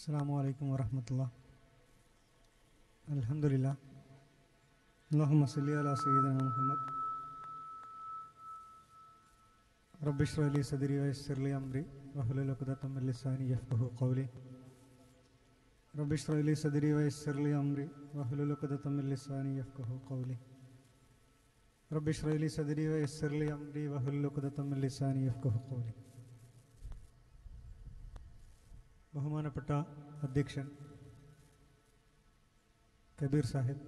അസ്സലാമു അലൈക്കും വറഹ്മത്തുള്ളാഹി. അൽഹംദുലില്ലാഹ്. അല്ലാഹുമ്മ സ്വല്ലി അലാ സയ്യിദിനാ മുഹമ്മദ്. റബ്ബി ഇശ്റഹ് ലി സദ്രി വയസ്സിർ ലി അംരി വഹ്ലുൽ ഉഖ്ദതം മിൻ ലിസാനി യഫ്ഖഹു ഖൗലി. റബ്ബി ഇശ്റഹ് ലി സദ്രി വയസ്സിർ ലി അംരി വഹ്ലുൽ ഉഖ്ദതം മിൻ ലിസാനി യഫ്ഖഹു ഖൗലി. റബ്ബി ഇശ്റഹ് ലി സദ്രി വയസ്സിർ ലി അംരി വഹ്ലുൽ ഉഖ്ദതം മിൻ ലിസാനി യഫ്ഖഹു ഖൗലി. ബഹുമാനപ്പെട്ട അധ്യക്ഷൻ കബീർ സാഹിബ്,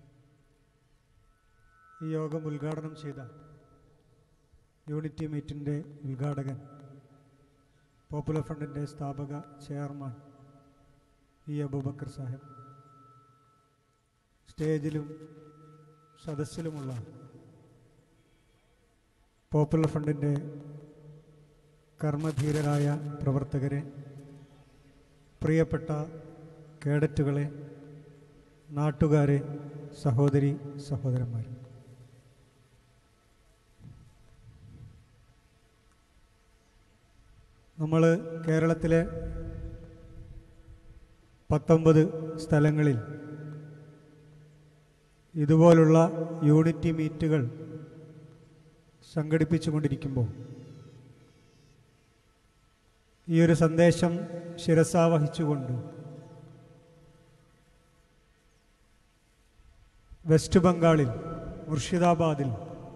ഈ യോഗം ഉദ്ഘാടനം ചെയ്ത യൂണിറ്റി മീറ്റിൻ്റെ ഉദ്ഘാടകൻ, പോപ്പുലർ ഫ്രണ്ടിൻ്റെ സ്ഥാപക ചെയർമാൻ ഇ അബൂബക്കർ സാഹിബ്, സ്റ്റേജിലും സദസ്സിലുമുള്ള പോപ്പുലർ ഫ്രണ്ടിൻ്റെ കർമ്മധീരരായ പ്രവർത്തകരെ, പ്രിയപ്പെട്ട കേഡറ്റുകളെ, നാട്ടുകാരെ, സഹോദരി സഹോദരന്മാർ, നമ്മൾ കേരളത്തിലെ 19 സ്ഥലങ്ങളിൽ ഇതുപോലുള്ള യൂണിറ്റി മീറ്റുകൾ സംഘടിപ്പിച്ചുകൊണ്ടിരിക്കുമ്പോൾ ഈ ഒരു സന്ദേശം ശിരസാവഹിച്ചുകൊണ്ട് വെസ്റ്റ് ബംഗാളിൽ മുർഷിദാബാദിൽ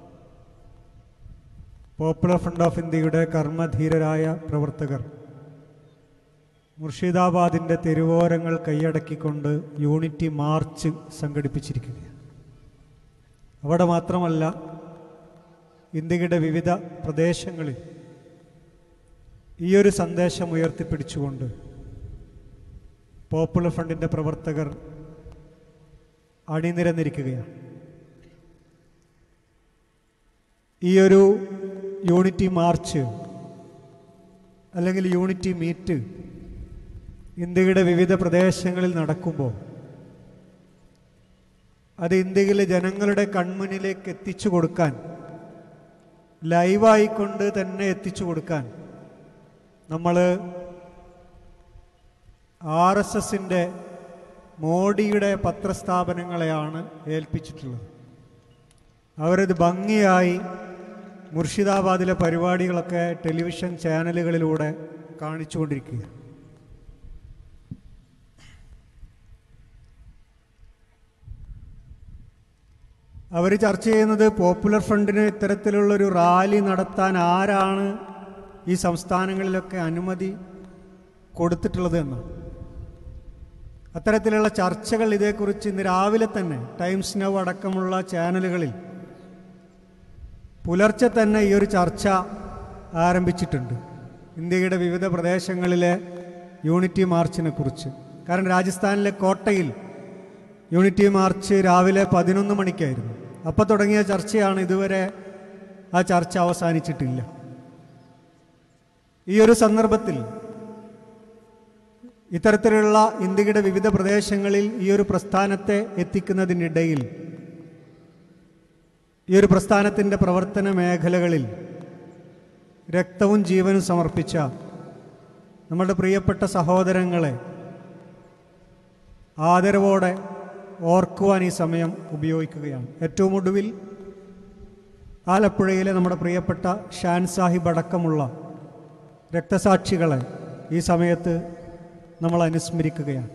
പോപ്പുലർ ഫ്രണ്ട് ഓഫ് ഇന്ത്യയുടെ കർമ്മധീരരായ പ്രവർത്തകർ മുർഷിദാബാദിൻ്റെ തെരുവോരങ്ങൾ കൈയടക്കിക്കൊണ്ട് യൂണിറ്റി മാർച്ച് സംഘടിപ്പിച്ചിരിക്കുകയാണ്. അവിടെ മാത്രമല്ല, ഇന്ത്യയുടെ വിവിധ പ്രദേശങ്ങളിൽ ഈ ഒരു സന്ദേശം ഉയർത്തിപ്പിടിച്ചുകൊണ്ട് പോപ്പുലർ ഫ്രണ്ടിൻ്റെ പ്രവർത്തകർ അണിനിരന്നിരിക്കുകയാണ്. ഈ ഒരു യൂണിറ്റി മാർച്ച് അല്ലെങ്കിൽ യൂണിറ്റി മീറ്റ് ഇന്ത്യയുടെ വിവിധ പ്രദേശങ്ങളിൽ നടക്കുമ്പോൾ അത് ഇന്ത്യയിലെ ജനങ്ങളുടെ കൺമുന്നിലേക്ക് എത്തിച്ചു കൊടുക്കാൻ, ലൈവായിക്കൊണ്ട് തന്നെ എത്തിച്ചു കൊടുക്കാൻ നമ്മൾ RSSൻ്റെ മോഡിയുടെ പത്രസ്ഥാപനങ്ങളെയാണ് ഏൽപ്പിച്ചിട്ടുള്ളത്. അവരത് ഭംഗിയായി മുർഷിദാബാദിലെ പരിപാടികളൊക്കെ ടെലിവിഷൻ ചാനലുകളിലൂടെ കാണിച്ചുകൊണ്ടിരിക്കുക. അവർ ചർച്ച ചെയ്യുന്നത് പോപ്പുലർ ഫ്രണ്ടിന് ഇത്തരത്തിലുള്ളൊരു റാലി നടത്താൻ ആരാണ് ഈ സംസ്ഥാനങ്ങളിലൊക്കെ അനുമതി കൊടുത്തിട്ടുള്ളത് എന്നാണ്. അത്തരത്തിലുള്ള ചർച്ചകൾ ഇതേക്കുറിച്ച് ഇന്ന് രാവിലെ തന്നെ ടൈംസ് നൗ അടക്കമുള്ള ചാനലുകളിൽ പുലർച്ചെ തന്നെ ഈ ഒരു ചർച്ച ആരംഭിച്ചിട്ടുണ്ട്, ഇന്ത്യയുടെ വിവിധ പ്രദേശങ്ങളിലെ യൂണിറ്റി മാർച്ചിനെ കുറിച്ച്. കാരണം രാജസ്ഥാനിലെ കോട്ടയിൽ യൂണിറ്റി മാർച്ച് രാവിലെ 11 മണിക്കായിരുന്നു. അപ്പോൾ തുടങ്ങിയ ചർച്ചയാണ്, ഇതുവരെ ആ ചർച്ച അവസാനിച്ചിട്ടില്ല. ഈ ഒരു സന്ദർഭത്തിൽ ഇത്തരത്തിലുള്ള ഇന്ത്യയുടെ വിവിധ പ്രദേശങ്ങളിൽ ഈ ഒരു പ്രസ്ഥാനത്തെ എത്തിക്കുന്നതിനിടയിൽ ഈ ഒരു പ്രസ്ഥാനത്തിൻ്റെ പ്രവർത്തന മേഖലകളിൽ രക്തവും ജീവനും സമർപ്പിച്ച നമ്മുടെ പ്രിയപ്പെട്ട സഹോദരങ്ങളെ ആദരവോടെ ഓർക്കുവാൻ ഈ സമയം ഉപയോഗിക്കുകയാണ്. ഏറ്റവും ഒടുവിൽ ആലപ്പുഴയിലെ നമ്മുടെ പ്രിയപ്പെട്ട ഷാൻ സാഹിബ് അടക്കമുള്ള രക്തസാക്ഷികളെ ഈ സമയത്ത് നമ്മൾ അനുസ്മരിക്കുകയാണ്.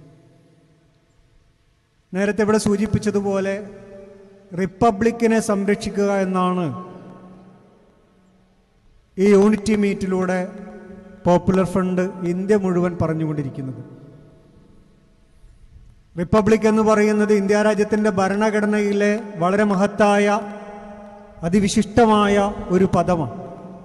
നേരത്തെ ഇവിടെ സൂചിപ്പിച്ചതുപോലെ റിപ്പബ്ലിക്കിനെ സംരക്ഷിക്കുക എന്നാണ് ഈ യൂണിറ്റി മീറ്റിലൂടെ പോപ്പുലർ ഫ്രണ്ട് ഇന്ത്യ മുഴുവൻ പറഞ്ഞുകൊണ്ടിരിക്കുന്നത്. റിപ്പബ്ലിക് എന്ന് പറയുന്നത് ഇന്ത്യ രാജ്യത്തിൻ്റെ ഭരണഘടനയിലെ വളരെ മഹത്തായ അതിവിശിഷ്ടമായ ഒരു പദമാണ്.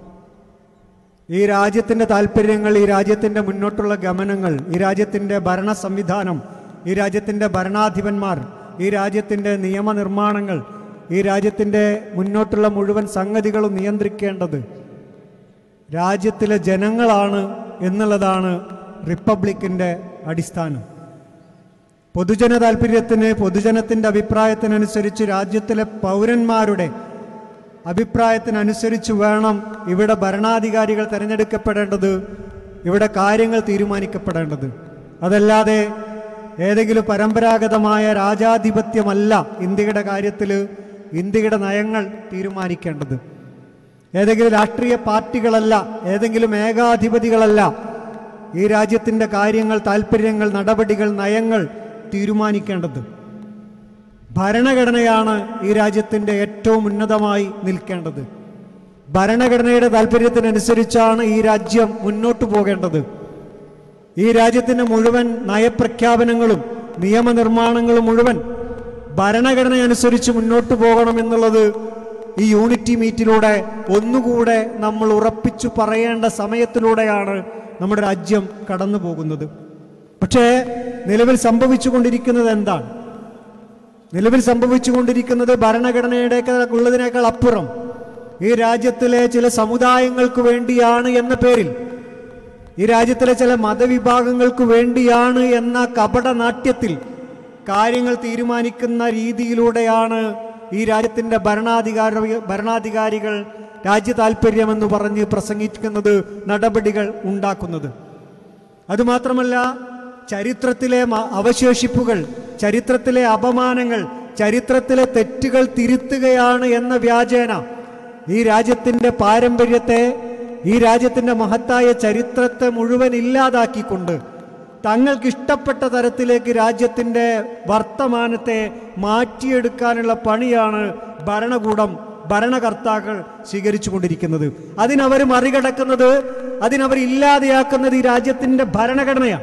ഈ രാജ്യത്തിൻ്റെ താല്പര്യങ്ങൾ, ഈ രാജ്യത്തിൻ്റെ മുന്നോട്ടുള്ള ഗമനങ്ങൾ, ഈ രാജ്യത്തിൻ്റെ ഭരണ സംവിധാനം, ഈ രാജ്യത്തിൻ്റെ ഭരണാധിപന്മാർ, ഈ രാജ്യത്തിൻ്റെ നിയമനിർമ്മാണങ്ങൾ, ഈ രാജ്യത്തിൻ്റെ മുന്നോട്ടുള്ള മുഴുവൻ സംഗതികളും നിയന്ത്രിക്കേണ്ടത് രാജ്യത്തിലെ ജനങ്ങളാണ് എന്നുള്ളതാണ് റിപ്പബ്ലിക്കിൻ്റെ അടിസ്ഥാനം. പൊതുജന താല്പര്യത്തിന്, പൊതുജനത്തിൻ്റെ അഭിപ്രായത്തിനനുസരിച്ച്, രാജ്യത്തിലെ പൗരന്മാരുടെ അഭിപ്രായത്തിനനുസരിച്ച് വേണം ഇവിടെ ഭരണാധികാരികൾ തിരഞ്ഞെടുക്കപ്പെടേണ്ടത്, ഇവിടെ കാര്യങ്ങൾ തീരുമാനിക്കപ്പെടേണ്ടത്. അതല്ലാതെ ഏതെങ്കിലും പരമ്പരാഗതമായ രാജാധിപത്യമല്ല ഇന്ത്യയുടെ കാര്യത്തിൽ ഇന്ത്യയുടെ നയങ്ങൾ തീരുമാനിക്കേണ്ടത്. ഏതെങ്കിലും രാഷ്ട്രീയ പാർട്ടികളല്ല, ഏതെങ്കിലും ഏകാധിപതികളല്ല ഈ രാജ്യത്തിൻ്റെ കാര്യങ്ങൾ, താല്പര്യങ്ങൾ, നടപടികൾ, നയങ്ങൾ തീരുമാനിക്കേണ്ടത്. ഭരണഘടനയാണ് ഈ രാജ്യത്തിൻ്റെ ഏറ്റവും ഉന്നതമായി നിൽക്കേണ്ടത്. ഭരണഘടനയുടെ താല്പര്യത്തിനനുസരിച്ചാണ് ഈ രാജ്യം മുന്നോട്ട് പോകേണ്ടത്. ഈ രാജ്യത്തിൻ്റെ മുഴുവൻ നയപ്രഖ്യാപനങ്ങളും നിയമനിർമ്മാണങ്ങളും മുഴുവൻ ഭരണഘടന അനുസരിച്ച് മുന്നോട്ട് പോകണമെന്നുള്ളത് ഈ യൂണിറ്റി മീറ്റിലൂടെ ഒന്നുകൂടെ നമ്മൾ ഉറപ്പിച്ചു പറയേണ്ട സമയത്തിലൂടെയാണ് നമ്മുടെ രാജ്യം കടന്നു പോകുന്നത്. പക്ഷേ നിലവിൽ സംഭവിച്ചുകൊണ്ടിരിക്കുന്നത് എന്താണ്? നിലവിൽ സംഭവിച്ചുകൊണ്ടിരിക്കുന്നത് ഭരണഘടനയുടേക്കുള്ളതിനേക്കാൾ അപ്പുറം ഈ രാജ്യത്തിലെ ചില സമുദായങ്ങൾക്ക് വേണ്ടിയാണ് എന്ന പേരിൽ, ഈ രാജ്യത്തിലെ ചില മതവിഭാഗങ്ങൾക്ക് വേണ്ടിയാണ് എന്ന കപടനാട്യത്തിൽ കാര്യങ്ങൾ തീരുമാനിക്കുന്ന രീതിയിലൂടെയാണ് ഈ രാജ്യത്തിൻ്റെ ഭരണാധികാരികൾ രാജ്യ താല്പര്യമെന്ന് പറഞ്ഞ് പ്രസംഗിക്കുന്നത്, നടപടികൾ ഉണ്ടാക്കുന്നത്. അതുമാത്രമല്ല, ചരിത്രത്തിലെ അവശേഷിപ്പുകൾ, ചരിത്രത്തിലെ അപമാനങ്ങൾ, ചരിത്രത്തിലെ തെറ്റുകൾ തിരുത്തുകയാണ് എന്ന വ്യാജേന ഈ രാജ്യത്തിൻ്റെ പാരമ്പര്യത്തെ, ഈ രാജ്യത്തിൻ്റെ മഹത്തായ ചരിത്രത്തെ മുഴുവൻ ഇല്ലാതാക്കിക്കൊണ്ട് തങ്ങൾക്കിഷ്ടപ്പെട്ട തരത്തിലേക്ക് രാജ്യത്തിൻ്റെ വർത്തമാനത്തെ മാറ്റിയെടുക്കാനുള്ള പണിയാണ് ഭരണകൂടം, ഭരണകർത്താക്കൾ സ്വീകരിച്ചു കൊണ്ടിരിക്കുന്നത്. അതിനവർ മറികടക്കുന്നത്, അതിനവർ ഇല്ലാതെയാക്കുന്നത് ഈ രാജ്യത്തിൻ്റെ ഭരണഘടനയാണ്.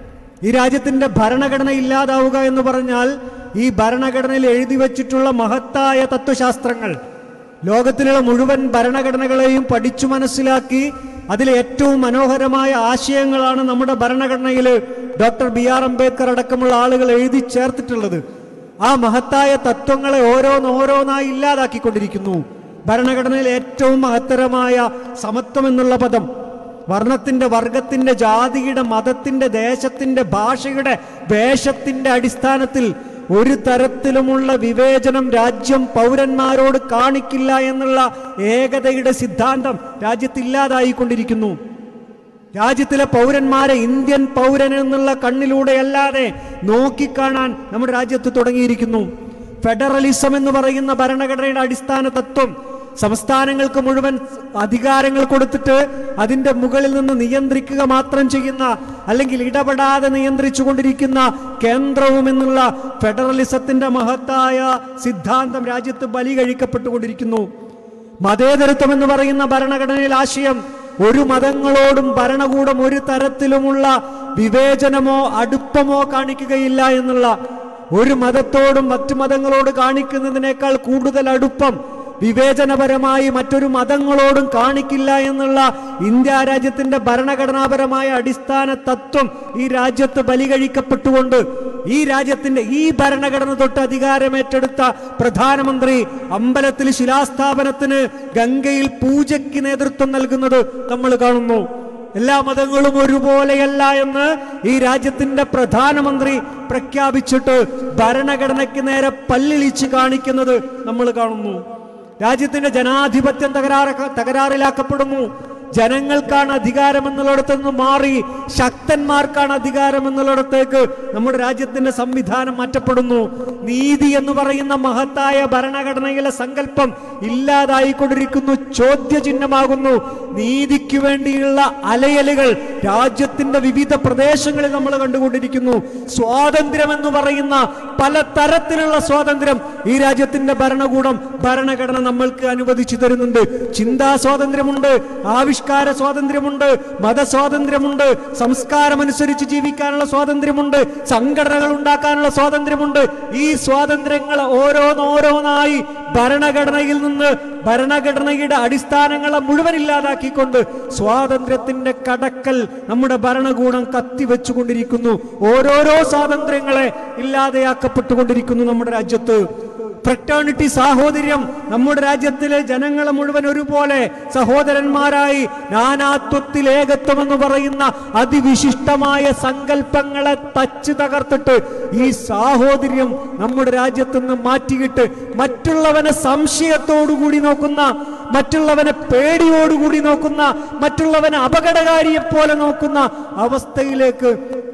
ഈ രാജ്യത്തിൻ്റെ ഭരണഘടന ഇല്ലാതാവുക എന്ന് പറഞ്ഞാൽ ഈ ഭരണഘടനയിൽ എഴുതി വച്ചിട്ടുള്ള മഹത്തായ തത്വശാസ്ത്രങ്ങൾ, ലോകത്തിലുള്ള മുഴുവൻ ഭരണഘടനകളെയും പഠിച്ചു മനസ്സിലാക്കി അതിലെ ഏറ്റവും മനോഹരമായ ആശയങ്ങളാണ് നമ്മുടെ ഭരണഘടനയിൽ ഡോക്ടർ BR അംബേദ്കർ അടക്കമുള്ള ആളുകൾ എഴുതി ചേർത്തിട്ടുള്ളത്. ആ മഹത്തായ തത്വങ്ങളെ ഓരോന്നോരോന്നായി ഇല്ലാതാക്കിക്കൊണ്ടിരിക്കുന്നു. ഭരണഘടനയിൽ ഏറ്റവും മഹത്തരമായ സമത്വം എന്നുള്ള പദം വർണ്ണത്തിൻ്റെ, വർഗത്തിൻ്റെ, ജാതിയുടെ, മതത്തിൻ്റെ, ദേശത്തിൻ്റെ, ഭാഷയുടെ, വേഷത്തിൻ്റെ അടിസ്ഥാനത്തിൽ ഒരു തരത്തിലുമുള്ള വിവേചനം രാജ്യം പൗരന്മാരോട് കാണിക്കില്ല എന്നുള്ള ഏകതയുടെ സിദ്ധാന്തം രാജ്യത്തില്ലാതായിക്കൊണ്ടിരിക്കുന്നു. രാജ്യത്തിലെ പൗരന്മാരെ ഇന്ത്യൻ പൗരൻ എന്നുള്ള കണ്ണിലൂടെയല്ലാതെ നോക്കിക്കാണാൻ നമ്മുടെ രാജ്യത്ത് തുടങ്ങിയിരിക്കുന്നു. ഫെഡറലിസം എന്ന് പറയുന്ന ഭരണഘടനയുടെ അടിസ്ഥാന തത്വം സംസ്ഥാനങ്ങൾക്ക് മുഴുവൻ അധികാരങ്ങൾ കൊടുത്തിട്ട് അതിൻ്റെ മുകളിൽ നിന്ന് നിയന്ത്രിക്കുക മാത്രം ചെയ്യുന്ന, അല്ലെങ്കിൽ ഇടപെടാതെ നിയന്ത്രിച്ചു കൊണ്ടിരിക്കുന്ന കേന്ദ്രവും എന്നുള്ള ഫെഡറലിസത്തിന്റെ മഹത്തായ സിദ്ധാന്തം രാജ്യത്ത് ബലി കഴിക്കപ്പെട്ടുകൊണ്ടിരിക്കുന്നു. മതേതരത്വം എന്ന് പറയുന്ന ഭരണഘടനയിൽ ആശയം ഒരു മതങ്ങളോടും ഭരണകൂടം ഒരു തരത്തിലുമുള്ള വിവേചനമോ അടുപ്പമോ കാണിക്കുകയില്ല എന്നുള്ള, ഒരു മതത്തോടും മറ്റു മതങ്ങളോട് കാണിക്കുന്നതിനേക്കാൾ കൂടുതൽ അടുപ്പം വിവേചനപരമായി മറ്റൊരു മതങ്ങളോടും കാണിക്കില്ല എന്നുള്ള ഇന്ത്യ രാജ്യത്തിന്റെ ഭരണഘടനാപരമായ അടിസ്ഥാന തത്വം ഈ രാജ്യത്ത് ബലി കഴിക്കപ്പെട്ടുകൊണ്ട് ഈ രാജ്യത്തിന്റെ ഈ ഭരണഘടന തൊട്ട് അധികാരമേറ്റെടുത്ത പ്രധാനമന്ത്രി അമ്പലത്തിൽ ശിലാസ്ഥാപനത്തിന്, ഗംഗയിൽ പൂജയ്ക്ക് നേതൃത്വം നൽകുന്നത് നമ്മൾ കാണുന്നു. എല്ലാ മതങ്ങളും ഒരുപോലെയല്ല എന്ന് ഈ രാജ്യത്തിന്റെ പ്രധാനമന്ത്രി പ്രഖ്യാപിച്ചിട്ട് ഭരണഘടനയ്ക്ക് നേരെ പല്ലിളിച്ച് കാണിക്കുന്നത് നമ്മൾ കാണുന്നു. രാജ്യത്തിന്റെ ജനാധിപത്യം തകരാറിലാക്കപ്പെടുന്നു. ജനങ്ങൾക്കാണ് അധികാരം എന്നുള്ളിടത്ത് നിന്ന് മാറി ശക്തന്മാർക്കാണ് അധികാരം എന്നുള്ളിടത്തേക്ക് നമ്മുടെ രാജ്യത്തിന്റെ സംവിധാനം മാറ്റപ്പെടുന്നു. നീതി എന്ന് പറയുന്ന മഹത്തായ ഭരണഘടനയിലെ സങ്കല്പം ഇല്ലാതായിക്കൊണ്ടിരിക്കുന്നു, ചോദ്യചിഹ്നമാകുന്നു. നീതിക്ക് വേണ്ടിയുള്ള അലയലുകൾ രാജ്യത്തിന്റെ വിവിധ പ്രദേശങ്ങളിൽ നമ്മൾ കണ്ടുകൊണ്ടിരിക്കുന്നു. സ്വാതന്ത്ര്യം എന്ന് പറയുന്ന പല തരത്തിലുള്ള സ്വാതന്ത്ര്യം ഈ രാജ്യത്തിന്റെ ഭരണകൂടം, ഭരണഘടന നമ്മൾക്ക് അനുവദിച്ചു തരുന്നുണ്ട്. ചിന്താ സ്വാതന്ത്ര്യമുണ്ട്, ആവിഷ്കാര സ്വാതന്ത്ര്യമുണ്ട്, മതസ്വാതന്ത്ര്യമുണ്ട്, സംസ്കാരമനുസരിച്ച് ജീവിക്കാനുള്ള സ്വാതന്ത്ര്യമുണ്ട്, സംഘടനകൾ ഉണ്ടാക്കാനുള്ള സ്വാതന്ത്ര്യമുണ്ട്. ഈ സ്വാതന്ത്ര്യങ്ങൾ ഓരോന്നോരോന്നായി ഭരണഘടനയിൽ നിന്ന്, ഭരണഘടനയുടെ അടിസ്ഥാനങ്ങളെ മുഴുവൻ ഇല്ലാതാക്കിക്കൊണ്ട് സ്വാതന്ത്ര്യത്തിന്റെ കടക്കൽ നമ്മുടെ ഭരണകൂടം കത്തിവെച്ചുകൊണ്ടിരിക്കുന്നു. ഓരോരോ സ്വാതന്ത്ര്യങ്ങളെ ഇല്ലാതെയാക്കപ്പെട്ടുകൊണ്ടിരിക്കുന്നു നമ്മുടെ രാജ്യത്ത്. ഫ്രറ്റേണിറ്റി, സാഹോദര്യം, നമ്മുടെ രാജ്യത്തിലെ ജനങ്ങളെ മുഴുവൻ ഒരുപോലെ സഹോദരന്മാരായി, നാനാത്വത്തിൽ ഏകത്വം എന്ന് പറയുന്ന അതിവിശിഷ്ടമായ സങ്കല്പങ്ങളെ തച്ച് തകർത്തിട്ട് ഈ സാഹോദര്യം നമ്മുടെ രാജ്യത്ത് നിന്ന് മാറ്റിയിട്ട് മറ്റുള്ളവനെ സംശയത്തോടുകൂടി നോക്കുന്ന, മറ്റുള്ളവനെ പേടിയോടുകൂടി നോക്കുന്ന, മറ്റുള്ളവനെ അപകടകാരിയെ പോലെ നോക്കുന്ന അവസ്ഥയിലേക്ക്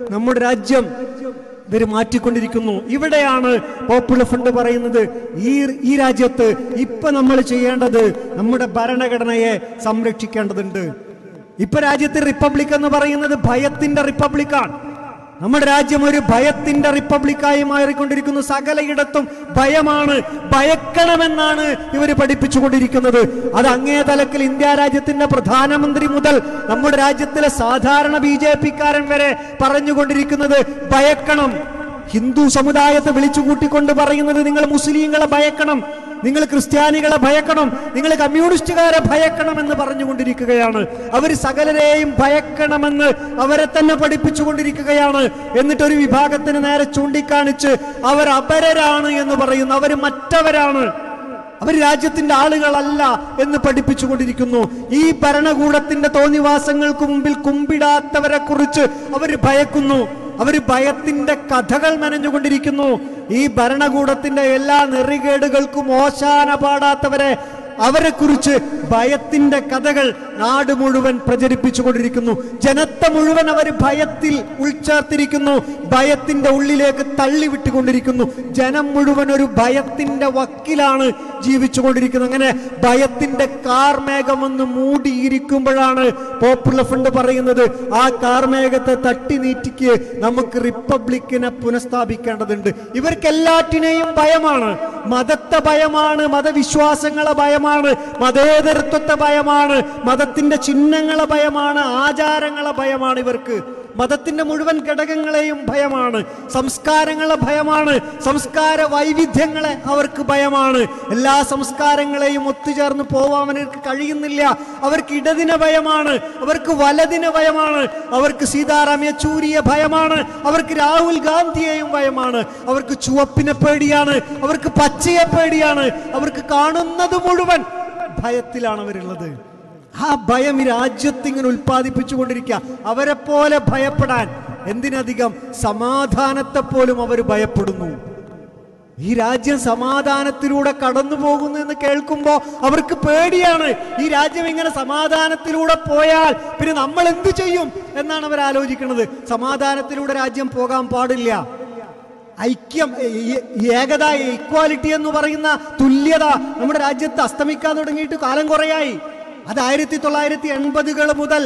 നമ്മുടെ രാജ്യം ഇവർ മാറ്റിക്കൊണ്ടിരിക്കുന്നു. ഇവിടെയാണ് പോപ്പുലർ ഫ്രണ്ട് പറയുന്നത്, ഈ രാജ്യത്ത് ഇപ്പൊ നമ്മൾ ചെയ്യേണ്ടത് നമ്മുടെ ഭരണഘടനയെ സംരക്ഷിക്കേണ്ടതുണ്ട്. ഇപ്പൊ രാജ്യത്ത് റിപ്പബ്ലിക് എന്ന് പറയുന്നത് ഭയത്തിന്റെ റിപ്പബ്ലിക്കാണ്. നമ്മുടെ രാജ്യം ഒരു ഭയത്തിന്റെ റിപ്പബ്ലിക്കായി മാറിക്കൊണ്ടിരിക്കുന്നു. സകലയിടത്തും ഭയമാണ്, ഭയക്കണമെന്നാണ് ഇവര് പഠിപ്പിച്ചുകൊണ്ടിരിക്കുന്നത്. അത് അങ്ങേ തലത്തിൽ ഇന്ത്യ രാജ്യത്തിന്റെ പ്രധാനമന്ത്രി മുതൽ നമ്മുടെ രാജ്യത്തിലെ സാധാരണ BJP-കാരൻ വരെ പറഞ്ഞുകൊണ്ടിരിക്കുന്നത് ഭയക്കണം. ഹിന്ദു സമുദായത്തെ വിളിച്ചുകൂട്ടിക്കൊണ്ട് പറയുന്നത് നിങ്ങൾ മുസ്ലിങ്ങളെ ഭയക്കണം, നിങ്ങൾ ക്രിസ്ത്യാനികളെ ഭയക്കണം, നിങ്ങൾ കമ്മ്യൂണിസ്റ്റുകാരെ ഭയക്കണം എന്ന് പറഞ്ഞുകൊണ്ടിരിക്കുകയാണ്. അവർ സകലരെയും ഭയക്കണമെന്ന് അവരെ തന്നെ പഠിപ്പിച്ചുകൊണ്ടിരിക്കുകയാണ്. എന്നിട്ടൊരു വിഭാഗത്തിന് നേരെ ചൂണ്ടിക്കാണിച്ച് അവർ അപരരാണ് എന്ന് പറയുന്നു, അവർ മറ്റവരാണ്, അവർ രാജ്യത്തിന്റെ ആളുകളല്ല എന്ന് പഠിപ്പിച്ചുകൊണ്ടിരിക്കുന്നു. ഈ ഭരണകൂടത്തിന്റെ തോന്നിവാസങ്ങൾക്ക് മുമ്പിൽ കുമ്പിടാത്തവരെ കുറിച്ച് അവർ ഭയക്കുന്നു. അവർ ഭയത്തിന്റെ കഥകൾ മെനഞ്ഞുകൊണ്ടിരിക്കുന്നു. ഈ ഭരണകൂടത്തിന്റെ എല്ലാ നെറികേടുകൾക്കും ഓശാന പാടാത്തവരെ, അവരെ കുറിച്ച് ഭയത്തിന്റെ കഥകൾ നാട് മുഴുവൻ പ്രചരിപ്പിച്ചുകൊണ്ടിരിക്കുന്നു. ജനത്തെ മുഴുവൻ അവർ ഭയത്തിൽ ഉൾച്ചേർത്തിരിക്കുന്നു, ഭയത്തിന്റെ ഉള്ളിലേക്ക് തള്ളിവിട്ടുകൊണ്ടിരിക്കുന്നു. ജനം മുഴുവൻ ഒരു ഭയത്തിന്റെ വക്കിലാണ് ജീവിച്ചുകൊണ്ടിരിക്കുന്നത്. അങ്ങനെ ഭയത്തിന്റെ കാർമേഘമൊന്ന് മൂടിയിരിക്കുമ്പോഴാണ് പോപ്പുലർ ഫ്രണ്ട് പറയുന്നത്, ആ കാർമേഘത്തെ തട്ടി നീറ്റിക്ക് നമുക്ക് റിപ്പബ്ലിക്കിനെ പുനഃസ്ഥാപിക്കേണ്ടതുണ്ട്. ഇവർക്കെല്ലാറ്റിനെയും ഭയമാണ്, മതത്തെ ഭയമാണ്, മതവിശ്വാസങ്ങളെ ഭയമാണ്, മതേതരത്വത്തെ ഭയമാണ്, മതത്തിന്റെ ചിഹ്നങ്ങളെ ഭയമാണ്, ആചാരങ്ങളെ ഭയമാണ്. ഇവർക്ക് മതത്തിന്റെ മുഴുവൻ ഘടകങ്ങളെയും ഭയമാണ്, സംസ്കാരങ്ങളെ ഭയമാണ്, സംസ്കാര വൈവിധ്യങ്ങളെ അവർക്ക് ഭയമാണ്. എല്ലാ സംസ്കാരങ്ങളെയും ഒത്തുചേർന്ന് പോവാൻ അവർക്ക് കഴിയുന്നില്ല. അവർക്ക് ഇടതിനെ ഭയമാണ്, അവർക്ക് വലതിനെ ഭയമാണ്, അവർക്ക് സീതാറാം യെച്ചൂരിയെ ഭയമാണ്, അവർക്ക് രാഹുൽ ഗാന്ധിയെയും ഭയമാണ്, അവർക്ക് ചുവപ്പിനെ പേടിയാണ്, അവർക്ക് പച്ചയെ പേടിയാണ്, അവർക്ക് കാണുന്നത് മുഴുവൻ ഭയത്തിലാണ് അവരുള്ളത്. ആ ഭയം ഈ രാജ്യത്ത് ഇങ്ങനെ ഉൽപ്പാദിപ്പിച്ചുകൊണ്ടിരിക്കുക. അവരെ പോലെ ഭയപ്പെടാൻ എന്തിനധികം സമാധാനത്തെ പോലും അവർ ഭയപ്പെടുന്നു. ഈ രാജ്യം സമാധാനത്തിലൂടെ കടന്നു പോകുന്നു എന്ന് കേൾക്കുമ്പോൾ അവർക്ക് പേടിയാണ്. ഈ രാജ്യം ഇങ്ങനെ സമാധാനത്തിലൂടെ പോയാൽ പിന്നെ നമ്മൾ എന്ത് ചെയ്യും എന്നാണ് അവർ ആലോചിക്കുന്നത്. സമാധാനത്തിലൂടെ രാജ്യം പോകാൻ പാടില്ല. ഐക്യം, ഏകത, ഈക്വാലിറ്റി എന്ന് പറയുന്ന തുല്യത നമ്മുടെ രാജ്യത്ത് അസ്തമിക്കാൻ തുടങ്ങിയിട്ട് കാലം കുറയായി. അത് 1980-കൾ മുതൽ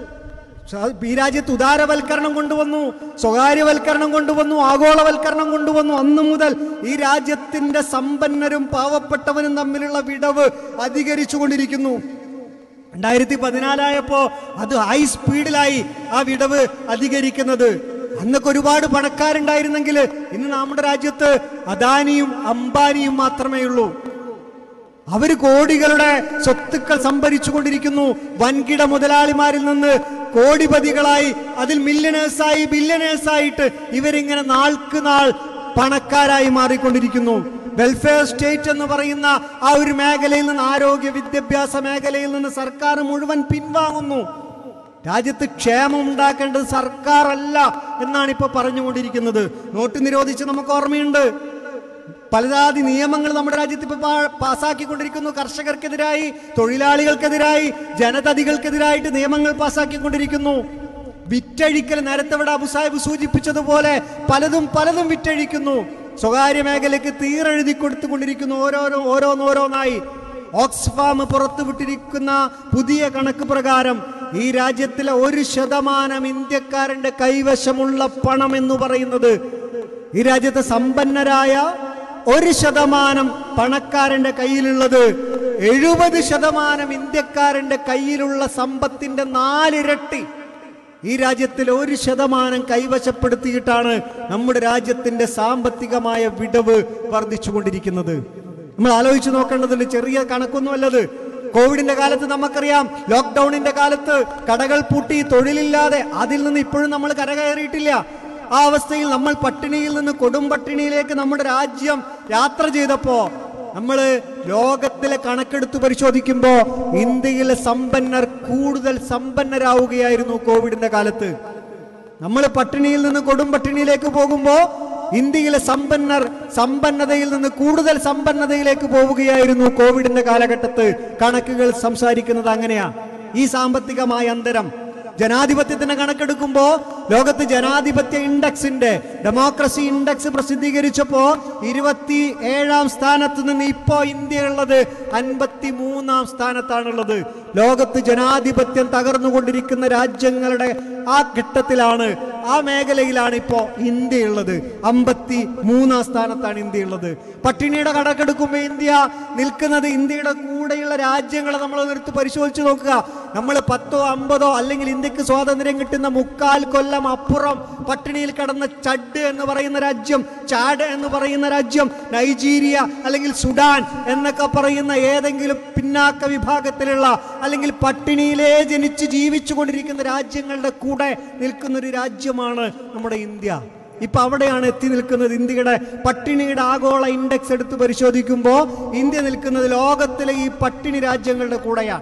ഈ രാജ്യത്ത് ഉദാരവൽക്കരണം കൊണ്ടുവന്നു, സ്വകാര്യവൽക്കരണം കൊണ്ടുവന്നു, ആഗോളവൽക്കരണം കൊണ്ടുവന്നു. അന്നു മുതൽ ഈ രാജ്യത്തിന്റെ സമ്പന്നരും പാവപ്പെട്ടവനും തമ്മിലുള്ള വിടവ് അധികരിച്ചു കൊണ്ടിരിക്കുന്നു. 2014 അത് ഹൈ സ്പീഡിലായി ആ വിടവ് അധികരിക്കുന്നത്. അന്നൊക്കെ ഒരുപാട് പണക്കാരുണ്ടായിരുന്നെങ്കിൽ ഇന്ന് നമ്മുടെ രാജ്യത്ത് അദാനിയും അംബാനിയും മാത്രമേ ഉള്ളൂ. അവർ കോടികളുടെ സ്വത്തുക്കൾ സംഭരിച്ചു കൊണ്ടിരിക്കുന്നു. വൻകിട മുതലാളിമാരിൽ നിന്ന് കോടിപതികളായി, അതിൽ മില്യനേഴ്സായി, ബില്യനേഴ്സായിട്ട് ഇവരിങ്ങനെ നാൾക്ക് നാൾ പണക്കാരായി മാറിക്കൊണ്ടിരിക്കുന്നു. വെൽഫെയർ സ്റ്റേറ്റ് എന്ന് പറയുന്ന ആ ഒരു മേഖലയിൽ നിന്ന്, ആരോഗ്യ വിദ്യാഭ്യാസ മേഖലയിൽ നിന്ന് സർക്കാർ മുഴുവൻ പിൻവാങ്ങുന്നു. രാജ്യത്ത് ക്ഷേമം ഉണ്ടാക്കേണ്ടത് സർക്കാർ അല്ല എന്നാണ് ഇപ്പൊ പറഞ്ഞുകൊണ്ടിരിക്കുന്നത്. നോട്ട് നിരോധിച്ച് നമുക്ക് ഓർമ്മയുണ്ട്. പലജാതി നിയമങ്ങൾ നമ്മുടെ രാജ്യത്ത് ഇപ്പൊ പാസ്സാക്കിക്കൊണ്ടിരിക്കുന്നു. കർഷകർക്കെതിരായി, തൊഴിലാളികൾക്കെതിരായി, ജനതതികൾക്കെതിരായിട്ട് നിയമങ്ങൾ പാസ്സാക്കിക്കൊണ്ടിരിക്കുന്നു. വിറ്റഴിക്കൽ, നേരത്തെ ഇവിടെ അബു സാഹിബ് സൂചിപ്പിച്ചതുപോലെ പലതും വിറ്റഴിക്കുന്നു. സ്വകാര്യ മേഖലയ്ക്ക് തീരെഴുതി കൊടുത്തുകൊണ്ടിരിക്കുന്നു ഓരോന്നായി. ഓക്സ്ഫാം പുറത്തുവിട്ടിരിക്കുന്ന പുതിയ കണക്ക് പ്രകാരം ഈ രാജ്യത്തിലെ 1% ഇന്ത്യക്കാരന്റെ കൈവശമുള്ള പണം എന്ന് പറയുന്നത്, ഈ രാജ്യത്തെ സമ്പന്നരായ 1% പണക്കാരന്റെ കയ്യിലുള്ളത് 70% ഇന്ത്യക്കാരന്റെ കയ്യിലുള്ള സമ്പത്തിന്റെ 4 ഇരട്ടി ഈ രാജ്യത്തിൽ 1% കൈവശപ്പെടുത്തിയിട്ടാണ് നമ്മുടെ രാജ്യത്തിന്റെ സാമ്പത്തികമായ വിടവ് വർദ്ധിച്ചുകൊണ്ടിരിക്കുന്നത്. നമ്മൾ ആലോചിച്ച് നോക്കേണ്ടതുണ്ട്. ചെറിയ കണക്കൊന്നുമല്ലത്. കോവിഡിന്റെ കാലത്ത് നമുക്കറിയാം, ലോക്ക്ഡൌണിന്റെ കാലത്ത് കടകൾ പൂട്ടി, തൊഴിലില്ലാതെ, അതിൽ നിന്ന് ഇപ്പോഴും നമ്മൾ കരകയറിയിട്ടില്ല. ആ അവസ്ഥയിൽ നമ്മൾ പട്ടിണിയിൽ നിന്ന് കൊടും പട്ടിണിയിലേക്ക് നമ്മുടെ രാജ്യം യാത്ര ചെയ്തപ്പോ നമ്മൾ ലോകത്തിലെ കണക്കെടുത്ത് പരിശോധിക്കുമ്പോൾ ഇന്ത്യയിലെ സമ്പന്നർ കൂടുതൽ സമ്പന്നരാവുകയായിരുന്നു കോവിഡിന്റെ കാലത്ത്. നമ്മൾ പട്ടിണിയിൽ നിന്ന് കൊടും പട്ടിണിയിലേക്ക് പോകുമ്പോൾ ഇന്ത്യയിലെ സമ്പന്നർ സമ്പന്നതയിൽ നിന്ന് കൂടുതൽ സമ്പന്നതയിലേക്ക് പോവുകയായിരുന്നു കോവിഡിന്റെ കാലഘട്ടത്ത്. കണക്കുകൾ സംസാരിക്കുന്നത് അങ്ങനെയാ. ഈ സാമ്പത്തികമായ അന്തരം ജനാധിപത്യത്തിന്റെ കണക്കെടുക്കുമ്പോൾ ലോകത്ത് ജനാധിപത്യ ഇൻഡെക്സിന്റെ ഡെമോക്രസി ഇൻഡെക്സ് പ്രസിദ്ധീകരിച്ചപ്പോ 27ാം സ്ഥാനത്ത് നിന്ന് ഇപ്പോ ഇന്ത്യ ഉള്ളത് 53ാം സ്ഥാനത്താണുള്ളത്. ലോകത്ത് ജനാധിപത്യം തകർന്നുകൊണ്ടിരിക്കുന്ന രാജ്യങ്ങളുടെ ആ ഘട്ടത്തിലാണ്, ആ മേഖലയിലാണ് ഇപ്പോ ഇന്ത്യ ഉള്ളത്. 53ാം സ്ഥാനത്താണ് ഇന്ത്യ ഉള്ളത്. പട്ടിണിയുടെ കണക്കെടുക്കുമ്പോൾ ഇന്ത്യ നിൽക്കുന്നത്, ഇന്ത്യയുടെ കൂടെയുള്ള രാജ്യങ്ങളെ നമ്മൾ എടുത്ത് പരിശോധിച്ച് നോക്കുക. നമ്മൾ 10ഓ 50ഓ അല്ലെങ്കിൽ ഇന്ത്യക്ക് സ്വാതന്ത്ര്യം കിട്ടുന്ന 3/4 കൊല്ലം അപ്പുറം പട്ടിണിയിൽ കിടന്ന ചാഡ് എന്ന് പറയുന്ന രാജ്യം, നൈജീരിയ അല്ലെങ്കിൽ സുഡാൻ എന്നൊക്കെ പറയുന്ന ഏതെങ്കിലും പിന്നാക്ക വിഭാഗത്തിലുള്ള അല്ലെങ്കിൽ പട്ടിണിയിലേ ജനിച്ച് ജീവിച്ചു കൊണ്ടിരിക്കുന്ന രാജ്യങ്ങളുടെ കൂടെ നിൽക്കുന്ന ഒരു രാജ്യമാണ് നമ്മുടെ ഇന്ത്യ. ഇപ്പൊ അവിടെയാണ് എത്തി നിൽക്കുന്നത്. ഇന്ത്യയുടെ പട്ടിണിയുടെ ആഗോള ഇൻഡെക്സ് എടുത്ത് പരിശോധിക്കുമ്പോൾ ഇന്ത്യ നിൽക്കുന്നത് ലോകത്തിലെ ഈ പട്ടിണി രാജ്യങ്ങളുടെ കൂടെയാണ്.